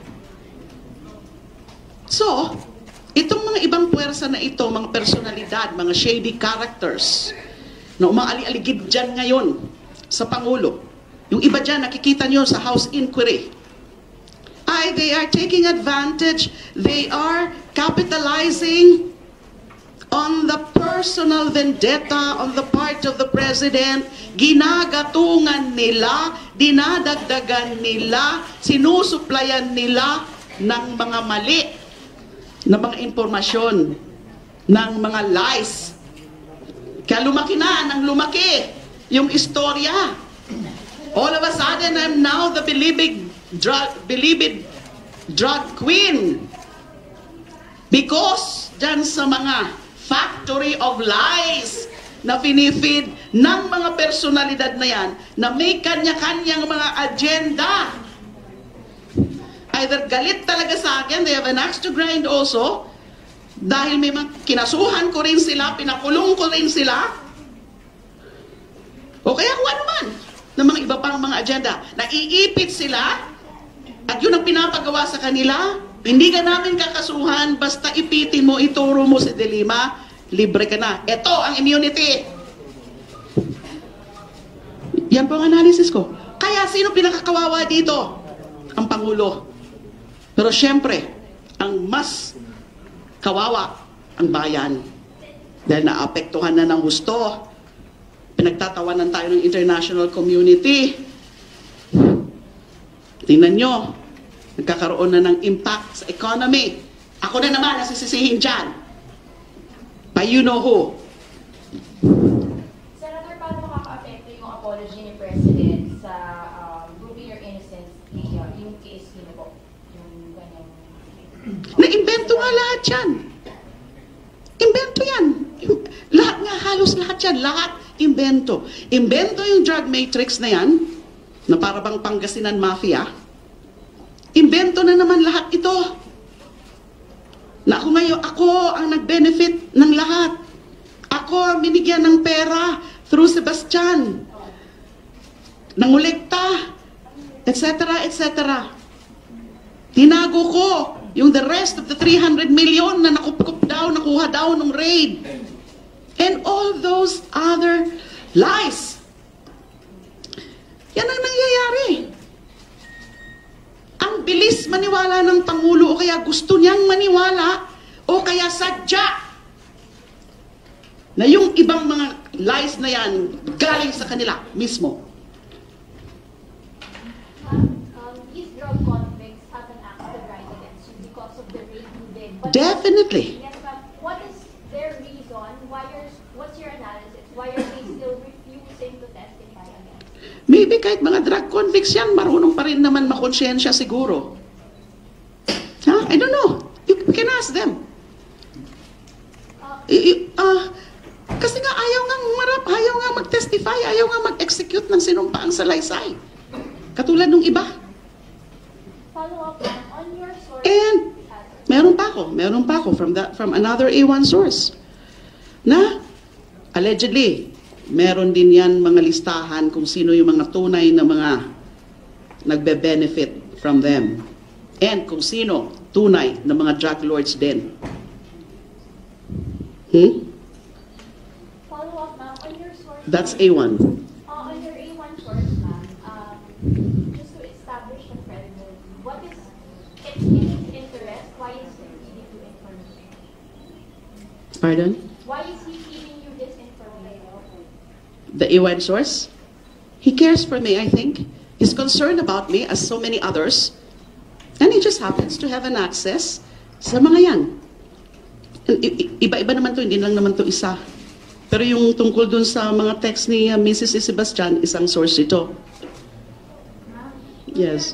So, itong mga ibang puwersa na ito, mga personalidad, mga shady characters na umaali-aligid dyan ngayon sa Pangulo, yung iba dyan, nakikita nyo sa House Inquiry. They are taking advantage, they are capitalizing on the personal vendetta on the part of the President. Ginagatungan nila, dinadagdagan nila, sinusuplayan nila ng mga mali na mga impormasyon, ng mga lies. Kaya lumaki na, nang lumaki yung istorya. All of a sudden, I'm now the believed drug queen. Because dyan sa mga factory of lies na pinifeed ng mga personalidad na yan na may kanya-kanyang mga agenda. Either galit talaga sa akin, they have an axe to grind also, dahil may mga kinasuhan ko rin sila, pinakulong ko rin sila, o kaya kung ano man ng mga iba pang mga agenda. Naiipit sila at yun ang pinapagawa sa kanila. Hindi ka namin kakasuhan, basta ipitin mo, ituro mo si De Lima, libre ka na. Ito ang immunity. Yan po ang analysis ko. Kaya sino pinakakawawa dito? Ang Pangulo. Pero syempre, ang mas kawawa ang bayan. Dahil naapektuhan na ng gusto. Pinagtatawanan tayo ng international community. Tingnan nyo, nagkakaroon na ng impact sa economy. Ako na naman nasisisihin dyan. By you know who. Senator, paano makaka-apekto yung apology ni President sa proving your innocence, yung case niyo po? Yung ganyang... Na-invento nga lahat yan. Invento yan. Lahat nga, halos lahat yan. Lahat invento. Invento yung drug matrix na yan. na para bang Pangasinan Mafia, imbento na naman lahat ito. Na ako ang nag-benefit ng lahat. Ako ang binigyan ng pera through Sebastian. Nangolekta, etc., etc. Tinago ko yung the rest of the 300 million na nakuha daw ng raid. And all those other lies. Yan ang nangyayari. Ang bilis maniwala ng Pangulo o kaya gusto niyang maniwala o kaya sadya na yung ibang mga lies na yan galing sa kanila mismo. These drug convicts have an axe to grind against you because of the raid you did. But Definitely. yes, ma'am. What is their reason? What's your analysis? Why are they still refusing to testify again? Maybe kahit mga drug convicts yan, marunong pa rin naman makonsensya siguro. I don't know. You can ask them. Kasi nga ayaw nga humarap, ayaw nga mag-testify, ayaw nga mag-execute ng sinumpaang salaysay. Katulad nung iba. Follow up on your source. And meron pa ako from another A1 source na allegedly meron din yan mga listahan kung sino yung mga tunay na mga nagbe-benefit from them and kung sino tunay na mga drug lords din. Follow up, ma'am, on your source. That's A1. On your A1 source, ma'am, just to establish the credibility, what is it's in his interest? Why is he feeding you information? Pardon? Why is he feeding you this information? The A1 source? He cares for me, I think. He's concerned about me as so many others. And he just happens to have an access sa mga yan. Iba-iba naman to, hindi lang naman to isa. Pero yung tungkol dun sa mga text ni Mrs. Sebastian, isang source ito. Yes.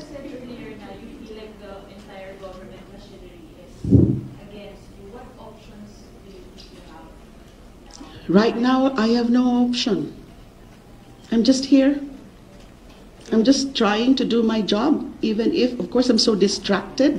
Right now, I have no option. I'm just here. I'm just trying to do my job, even if, of course, I'm so distracted.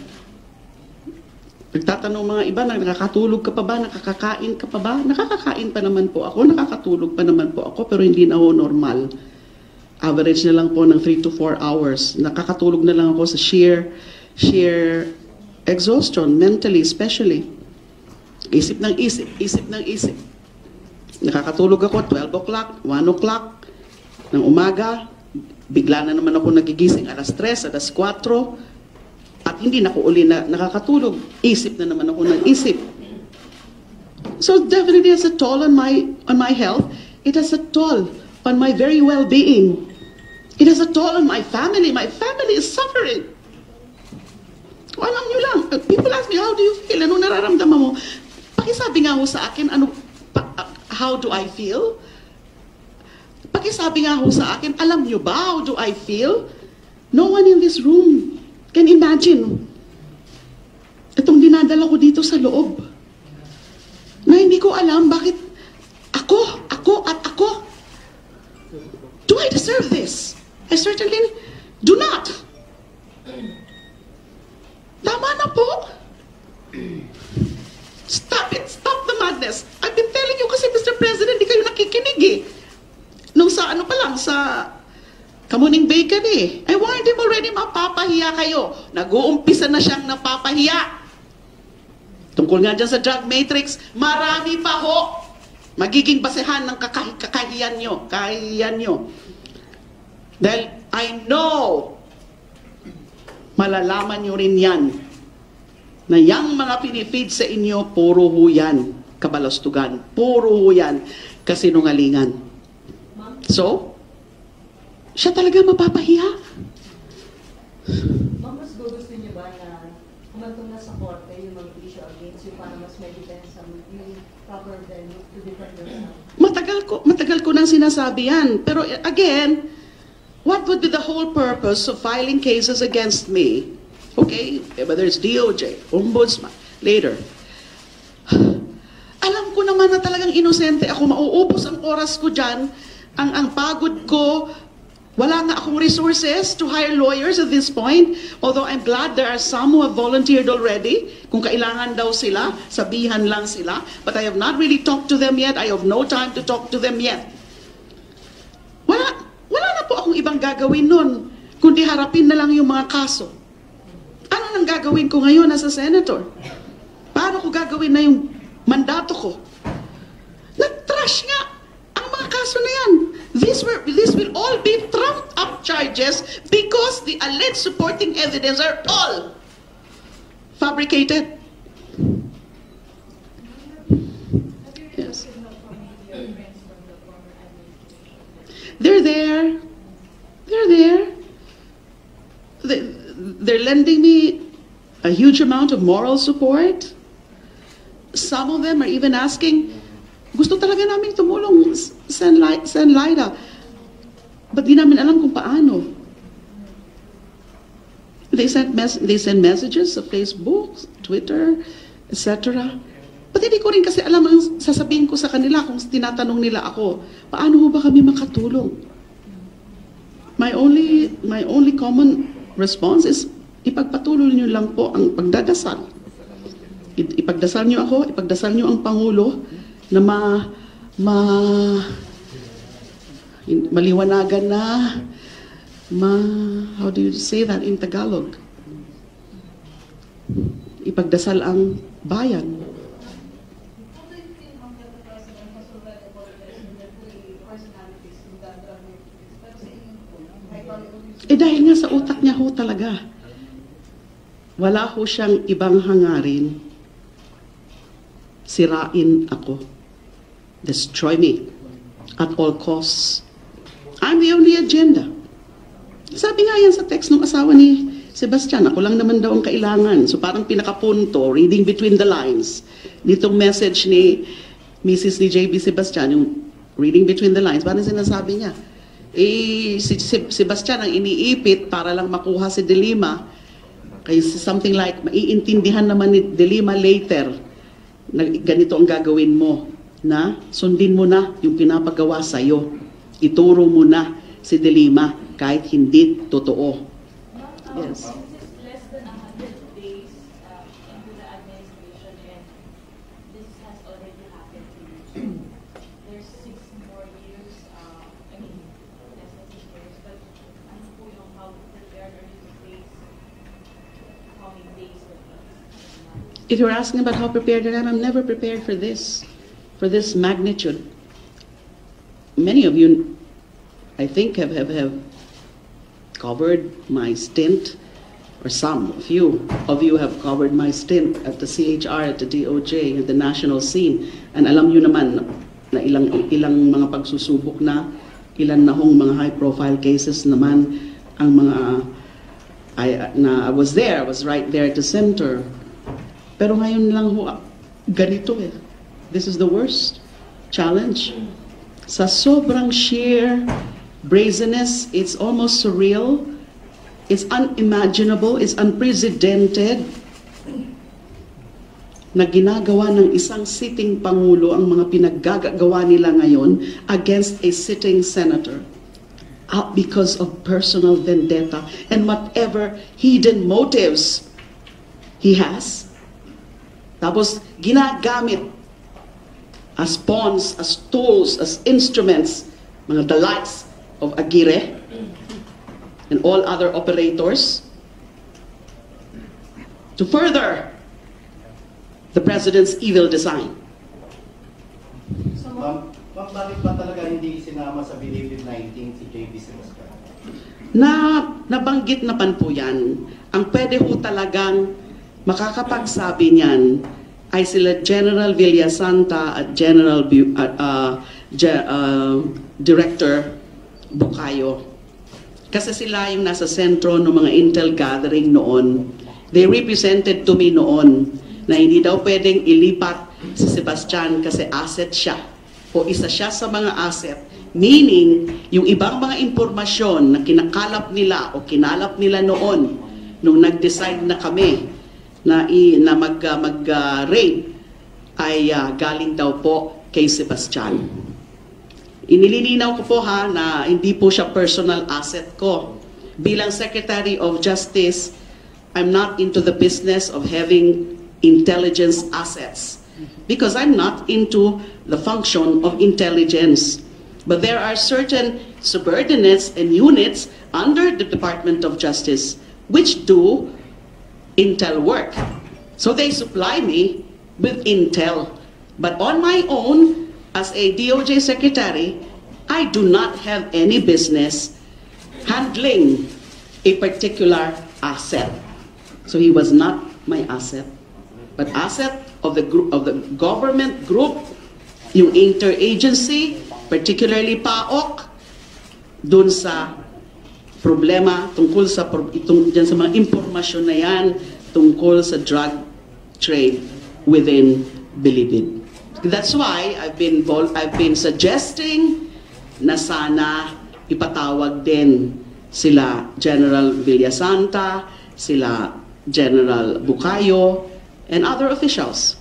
Nagtatanong mga iba, nakakatulog ka pa ba? Nakakakain ka pa ba? Nakakakain pa naman po ako, nakakatulog pa naman po ako, pero hindi na ako normal. Average na lang po ng 3 to 4 hours. Nakakatulog na lang ako sa sheer exhaustion, mentally especially. Isip ng isip. Nakakatulog ako 12 o'clock, 1 o'clock ng umaga. Bigla na naman ako nagigising alas 3, alas 4. At hindi na ako uli na nakakatulog. Isip na naman ako ng isip. So definitely it has a toll on my health. It has a toll on my very well-being. It has a toll on my family. My family is suffering. Alam nyo lang, people ask me, how do you feel? Ano nararamdaman mo? Pakisabi nga ho sa akin, how do I feel? Pakisabi nga ho sa akin, alam nyo ba, how do I feel? No one in this room can imagine itong dinadala ko dito sa loob na hindi ko alam bakit ako. Do I deserve this? I certainly do not. Tama na po. Stop it. Stop the madness. I've been telling you kasi, Mr. President, di kayo nakikinig eh. Nung sa ano pa lang, sa Kamuning Bacon eh. I warned him already, mapapahiya kayo. Nag-uumpisa na siyang napapahiya. Tungkol nga dyan sa drug matrix, marami pa ho magiging basehan ng kakahiyan nyo. Dahil I know, malalaman nyo rin yan, na yung mga pinifeed sa inyo, puro ho yan, kabalastugan. Puro ho yan, kasinungalingan. So, siya talaga mapapahiya. Ma'am, mas gusto niyo ba na humantong na sa korte yung mga issue against you para mas may defense yung proper venue to defend yourself? Matagal ko nang sinasabi yan. Pero again, what would be the whole purpose of filing cases against me? Okay, whether it's DOJ, Ombudsman, later. Alam ko naman na talagang inosente ako, mauubos ang oras ko dyan, ang pagod ko, Wala nga akong resources to hire lawyers at this point, although I'm glad there are some who have volunteered already. Kung kailangan daw sila, sabihan lang sila. But I have not really talked to them yet. I have no time to talk to them yet. Wala na po akong ibang gagawin nun, kundi harapin na lang yung mga kaso. Ano nang gagawin ko ngayon as a senator? Paano ko gagawin na yung mandato ko? Nag-trash nga ang mga kaso na yan. This will all be trumped up charges because the alleged supporting evidence are all fabricated. Yes. They're there. They're there. They're lending me a huge amount of moral support. Some of them are even asking, gusto talaga namin tumulong, send Lyda. But di namin alam kung paano. They send messages sa Facebook, Twitter, etc. But hindi ko rin kasi alam ang sasabihin ko sa kanila kung tinatanong nila ako, paano ho ba kami makatulong? My only common response is, ipagpatuloy niyo lang po ang pagdadasal. Ipagdasal niyo ako, ipagdasal niyo ang Pangulo na maliwanagan na, how do you say that in Tagalog? Ipagdasal ang bayan. Dahil nga sa utak niya ho talaga, wala ho siyang ibang hangarin. Sirain ako. Destroy me at all costs. I'm the only agenda. Sabi nga yan sa text ng asawa ni Sebastian, ako lang naman daw ang kailangan. So parang pinakapunto, reading between the lines, nitong message ni Mrs. ni JB Sebastian, yung reading between the lines, parang sinasabi niya, si Sebastian ang iniipit para lang makuha si De Lima, kaya something like, maiintindihan naman ni De Lima later, na ganito ang gagawin mo, na sundin mo na yung pinapagawa sa'yo. Ituro mo na si De Lima kahit hindi totoo. Yes. Less than 100 days into the administration and this has already happened to you. There's 6 more years, I mean, less than 6 years, but ano po yung how prepared are you to face coming days with us? If you're asking about how prepared I am, I'm never prepared for this magnitude. Many of you, I think, have covered my stint, or some, few of you have covered my stint at the CHR, at the DOJ, at the national scene. And alam nyo naman na ilang mga pagsusubok na, ilan na hong mga high-profile cases naman ang mga, I was there, I was right there at the center. Pero ngayon lang ho, ganito eh. This is the worst challenge. Sa sobrang sheer brazenness, it's almost surreal, it's unimaginable, it's unprecedented na ginagawa ng isang sitting Pangulo ang mga pinaggagawa nila ngayon against a sitting senator because of personal vendetta and whatever hidden motives he has. Tapos ginagamit as pawns, as tools, as instruments, mga delights of Aguirre and all other operators to further the president's evil design. So, ma'am, bakit ba talaga hindi sinama sa Bilibid 19 si JB Sebastian? Nabanggit na pan po yan. Ang pwede ho talagang makakapagsabi niyan ay sila General Villasanta at General Director Bukayo. Kasi sila yung nasa sentro ng mga intel gathering noon. They represented to me noon na hindi daw pwedeng ilipat si Sebastian kasi asset siya o isa siya sa mga asset. Meaning, yung ibang mga impormasyon na kinakalap nila o kinalap nila noon nung nag-decide na kami na mag-raid ay galing daw po kay Sebastian. Inililinaw ko po ha na hindi po siya personal asset ko. Bilang Secretary of Justice, I'm not into the business of having intelligence assets because I'm not into the function of intelligence. But there are certain subordinates and units under the Department of Justice which do intel work. So they supply me with intel. But on my own, as a DOJ secretary, I do not have any business handling a particular asset. So he was not my asset, but asset of the group, of the government group, yung interagency, particularly PAOK, dun sa problema tungkol sa dyan sa mga impormasyon na yan tungkol sa drug trade within Bilibid. That's why I've been suggesting na sana ipatawag din sila General Villasanta, sila General Bucayo, and other officials.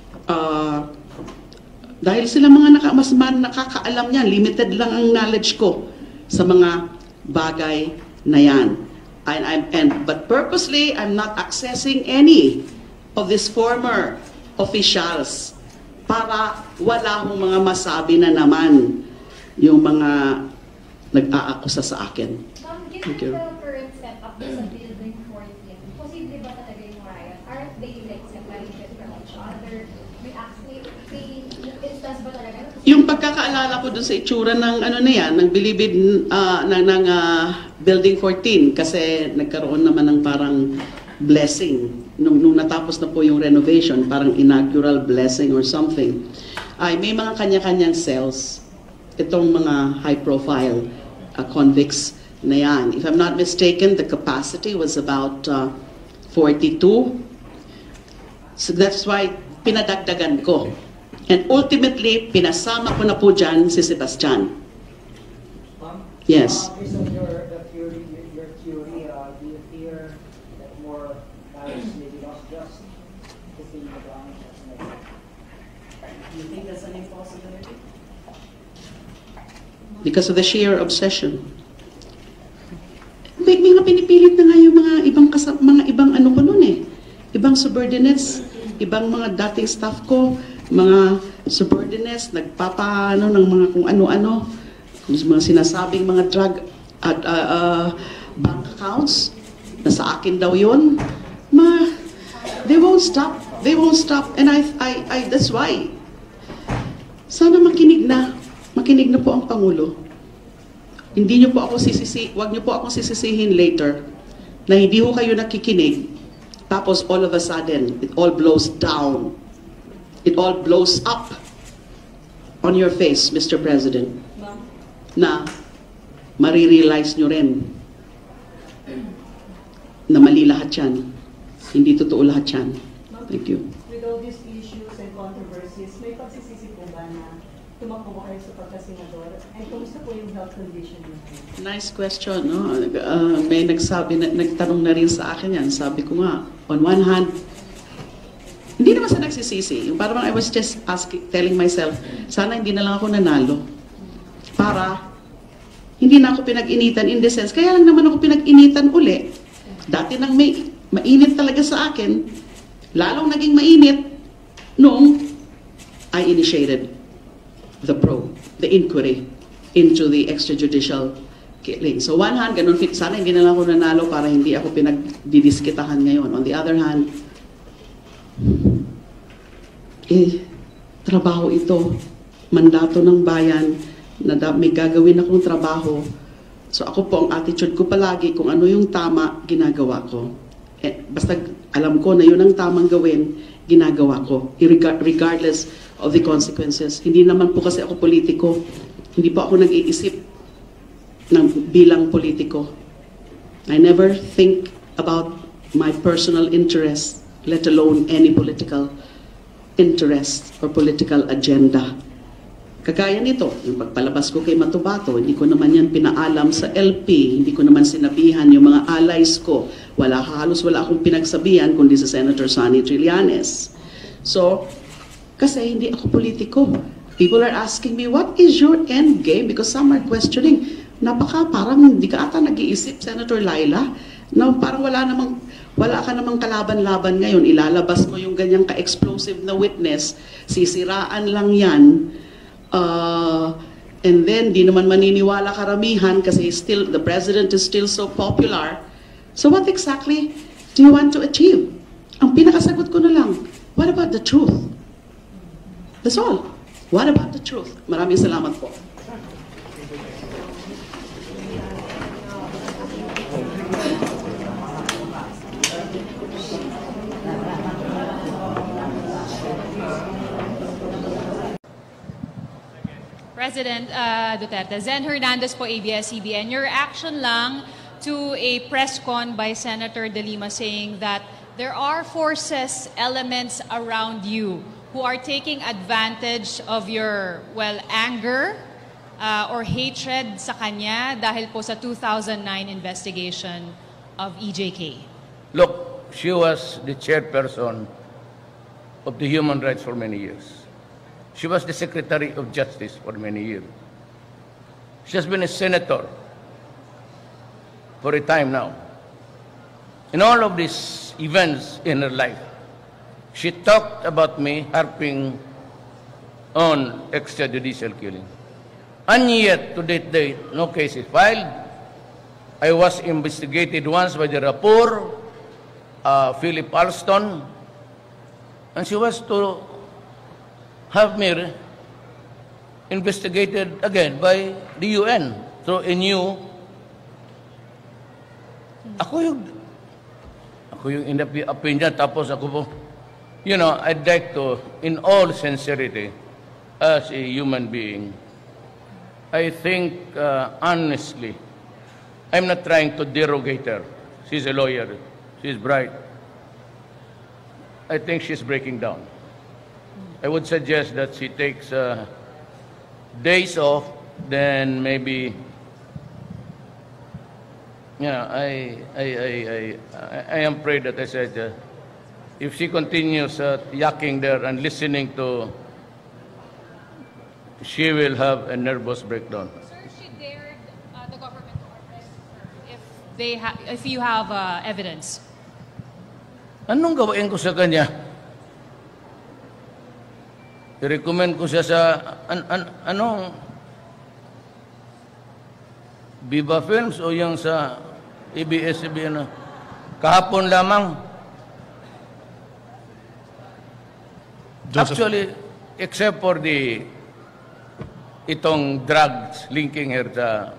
Dahil sila mga mas nakakaalam yan, limited lang ang knowledge ko sa mga bagay na yan. But purposely, I'm not accessing any of these former officials para wala hong mga masabi na naman yung mga nag-aakusa sa akin. Thank you. The current setup sa Building 14, posible ba talaga yung riot? Aren't they like separated from each other? May instance ba talaga? Yung pagkakaalala ko dun sa itsura ng ano na yan, ng Bilibid, ng Building 14, kasi nagkaroon naman ng parang blessing nung natapos na po yung renovation, parang inaugural blessing or something, ay may mga kanya-kanyang cells itong mga high-profile convicts na yan. If I'm not mistaken, the capacity was about 42. So that's why pinadagdagan ko. And ultimately, pinasama ko na po dyan si Sebastian. Yes. Based on your theory, do you fear that more lives may be lost just to see the ground? Do you think that's an impossibility? Because of the sheer obsession. May mga pinipilit na nga yung mga ibang ano ko noon eh. Ibang subordinates, ibang mga dating staff ko, mga subordinates, nagpapaano ng mga kung ano-ano, mga sinasabing mga drug at bank accounts, na sa akin daw yun. They won't stop. They won't stop. And that's why. Sana makinig na po ang Pangulo. Hindi niyo po ako wag niyo po akong sisisihin later na hindi ho kayo nakikinig. Tapos all of a sudden, it all blows down. It all blows up on your face, Mr. President. Na marirealize nyo rin na mali lahat yan. Hindi totoo lahat yan. Thank you. With all these issues and controversies, may pagsisisi po ba na tumakbo ba kayo sa pagkasenador? And kumusta po yung health condition niyo? Nice question, no? May nagtanong na rin sa akin yan. Sabi ko nga, on one hand, hindi naman sa nagsisisi. Yung parang I was just telling myself, sana hindi na lang ako nanalo. Para hindi na ako pinag-initan in the sense, kaya lang naman ako pinag-initan uli. Dati nang mainit talaga sa akin, lalong naging mainit nung I initiated the probe, the inquiry into the extrajudicial killing. So one hand, ganun, sana hindi na lang ako nanalo para hindi ako pinagdidiskitahan ngayon. On the other hand, trabaho ito, mandato ng bayan, na may gagawin akong trabaho. So ako po, ang attitude ko palagi, kung ano yung tama, ginagawa ko. Basta alam ko na yun ang tamang gawin, ginagawa ko, regardless of the consequences. Hindi naman po kasi ako politiko. Hindi po ako nag-iisip bilang politiko. I never think about my personal interest, let alone any political interest or political agenda. Kagaya nito, yung pagpalabas ko kay Matubato, hindi ko naman yan pinaalam sa LP, hindi ko naman sinabihan yung mga allies ko. Halos wala akong pinagsabihan kundi sa Senator Sonny Trillanes. So, kasi hindi ako politiko. People are asking me, what is your end game? Because some are questioning, parang hindi ka ata nag-iisip, Senator Laila, na parang wala ka namang kalaban-laban ngayon, ilalabas mo yung ganyang ka-explosive na witness, sisiraan lang yan, and then di naman maniniwala karamihan kasi the president is still so popular. So what exactly do you want to achieve? Ang pinakasagot ko na lang, what about the truth? That's all. What about the truth? Maraming salamat po. President Duterte, Zen Hernandez po, ABS-CBN. Your reaction lang to a press con by Senator De Lima saying that there are forces, elements around you who are taking advantage of your, anger or hatred sa kanya dahil po sa 2009 investigation of EJK. Look, she was the chairperson of the human rights for many years. She was the Secretary of Justice for many years. She has been a senator for a time now. In all of these events in her life, she talked about me harping on extrajudicial killing. And yet, to that date, no case is filed. I was investigated once by the rapport, Philip Alston, and she was to have me investigated again by the UN through a new. Ako yung in the opinion, tapos ako po, I'd like to, in all sincerity, as a human being, I think, honestly, I'm not trying to derogate her. She's a lawyer. She's bright. I think she's breaking down. I would suggest that she takes days off, then maybe, I am afraid that I said, if she continues yakking there and listening to, she will have a nervous breakdown. Sir, she dared the government to arrest her if you have evidence. Anong gawain ko sa kanya? I-recommend ko siya sa, Viva Films o yung sa ABS-CBN? Kahapon lamang. Joseph. Actually, except for itong drugs linking her sa,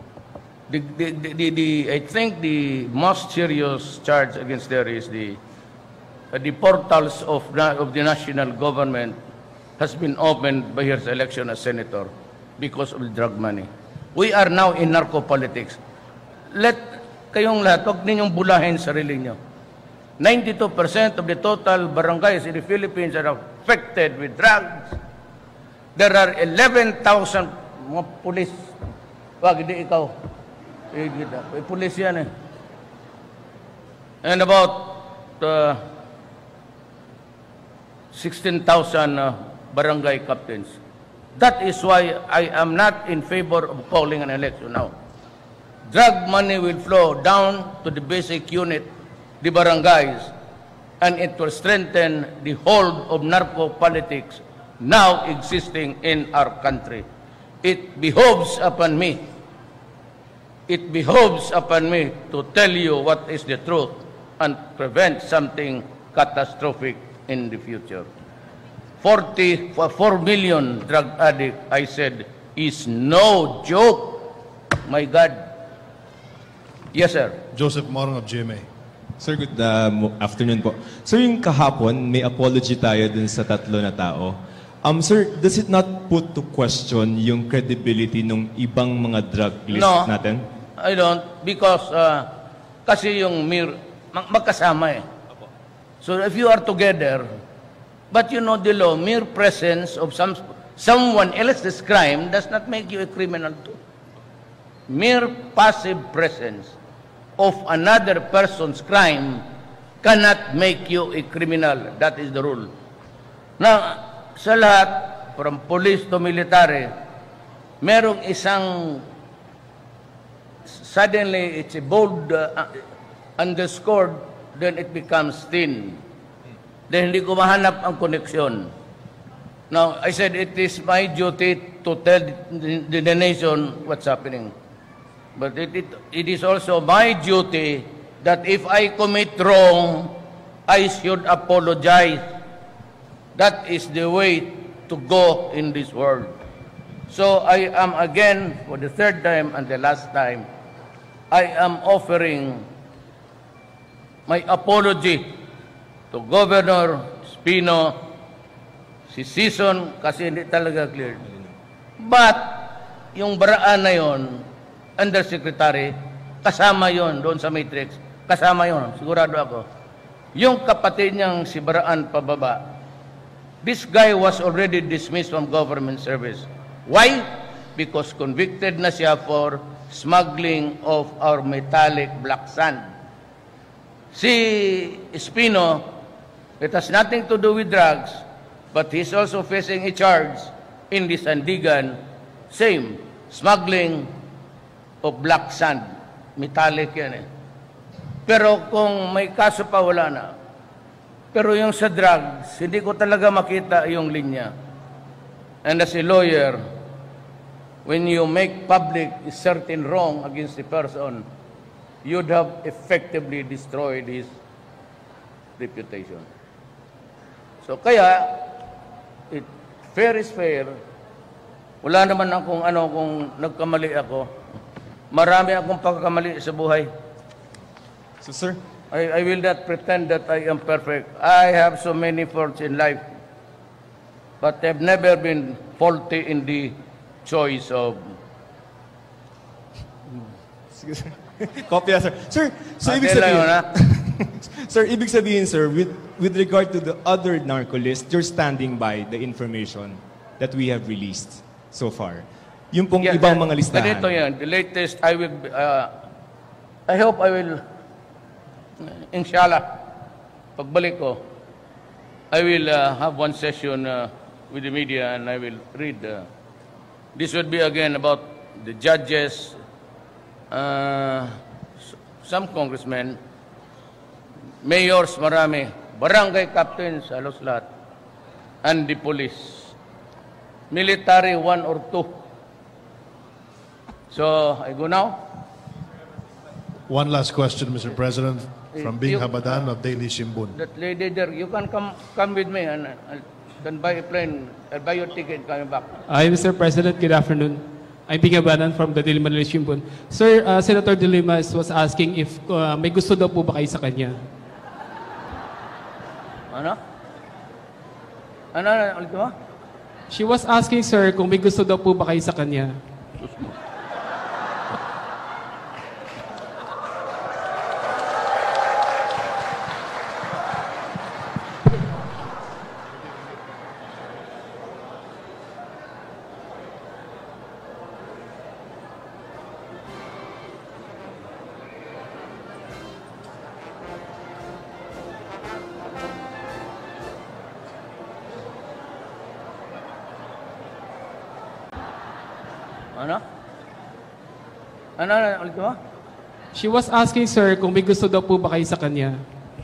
I think the most serious charge against her is the portals of the national government has been opened by her election as senator because of the drug money. We are now in narco-politics. Kayong lahat, huwag ninyong bulahin sarili nyo. 92% of the total barangays in the Philippines are affected with drugs. There are 11,000 mga pulis. Wag, hindi ikaw. Pulis yan eh. And about 16,000 barangay captains. That is why I am not in favor of calling an election now. Drug money will flow down to the basic unit, the barangays, and it will strengthen the hold of narco politics now existing in our country. It behoves upon me to tell you what is the truth and prevent something catastrophic in the future. 4 million drug addicts, I said, is no joke. My God. Yes, sir. Joseph Morong of GMA. Sir, good afternoon po. Sir, yung kahapon, may apology tayo dun sa tatlo na tao. Sir, does it not put to question yung credibility ng ibang mga drug list natin? No, I don't. Because kasi yung magkasama eh. So if you are together, but you know the law, mere presence of someone else's crime does not make you a criminal too. Mere passive presence of another person's crime cannot make you a criminal. That is the rule. Now, sa lahat, from police to military, merong isang suddenly it's a bold underscored, then it becomes thin. Then hindi ko mahanap ang koneksyon. Now, I said it is my duty to tell the nation what's happening. But it is also my duty that if I commit wrong, I should apologize. That is the way to go in this world. So I am again, for the third time and the last time, I am offering my apology to Governor Espino, si Season, kasi hindi talaga clear. But, yung baraan na yon, Undersecretary, kasama yon doon sa matrix. Kasama yon, sigurado ako. Yung kapatid niyang si Baraan pababa, this guy was already dismissed from government service. Why? Because convicted na siya for smuggling of our metallic black sand. Si Espino, it has nothing to do with drugs, but he's also facing a charge in the Sandigan, same, smuggling of black sand. Metallic yan eh. Pero kung may kaso pa, wala na. Pero yung sa drugs, hindi ko talaga makita yung linya. And as a lawyer, when you make public a certain wrong against the person, you'd have effectively destroyed his reputation. So kaya, fair is fair. Wala naman akong kung nagkamali ako. Marami akong pagkakamali sa buhay. So sir, I will not pretend that I am perfect. I have so many faults in life. But I've never been faulty in the choice of... Kopya, sir. Sir, so ibig sabihin, sir, ibig sabihin, sir, with regard to the other narco list, you're standing by the information that we have released so far. Yung pong ibang mga listahan. Ganito yan. The latest, I hope I will, inshallah, pagbalik ko, I will have one session with the media and I will read. This would be again about the judges, some congressmen, mayors, marami, barangay captains, halos lahat, and the police. Military, 1 or 2. So, I go now. One last question, Mr. President, from Bing Habadan of Daily Shimbun. That lady there, you can come with me and I can buy a plane, I'll buy your ticket coming back. Hi, Mr. President. Good afternoon. I'm Bing Habadan from the Daily Manila Shimbun. Sir, Senator De Lima was asking if may gusto daw po ba kayo sa kanya? Ano? Ano? Ulit mo? She was asking, sir, kung may gusto daw po ba kayo sa kanya? Ano? Ano? Ulit mo? She was asking, sir, kung may gusto daw po ba kayo sa kanya?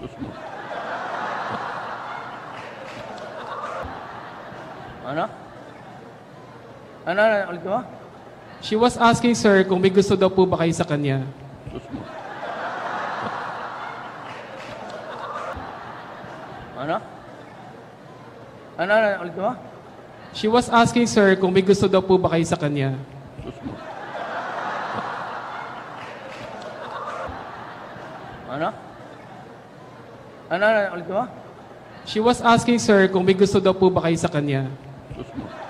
Ano? Ano? Ulit mo? She was asking, sir, kung may gusto daw po ba kayo sa kanya? Ano? Ano? Ulit mo? She was asking, sir, kung may gusto daw po ba kayo sa kanya? Ano? Ano? Ulit mo? She was asking, sir, kung may gusto daw po ba kayo sa kanya?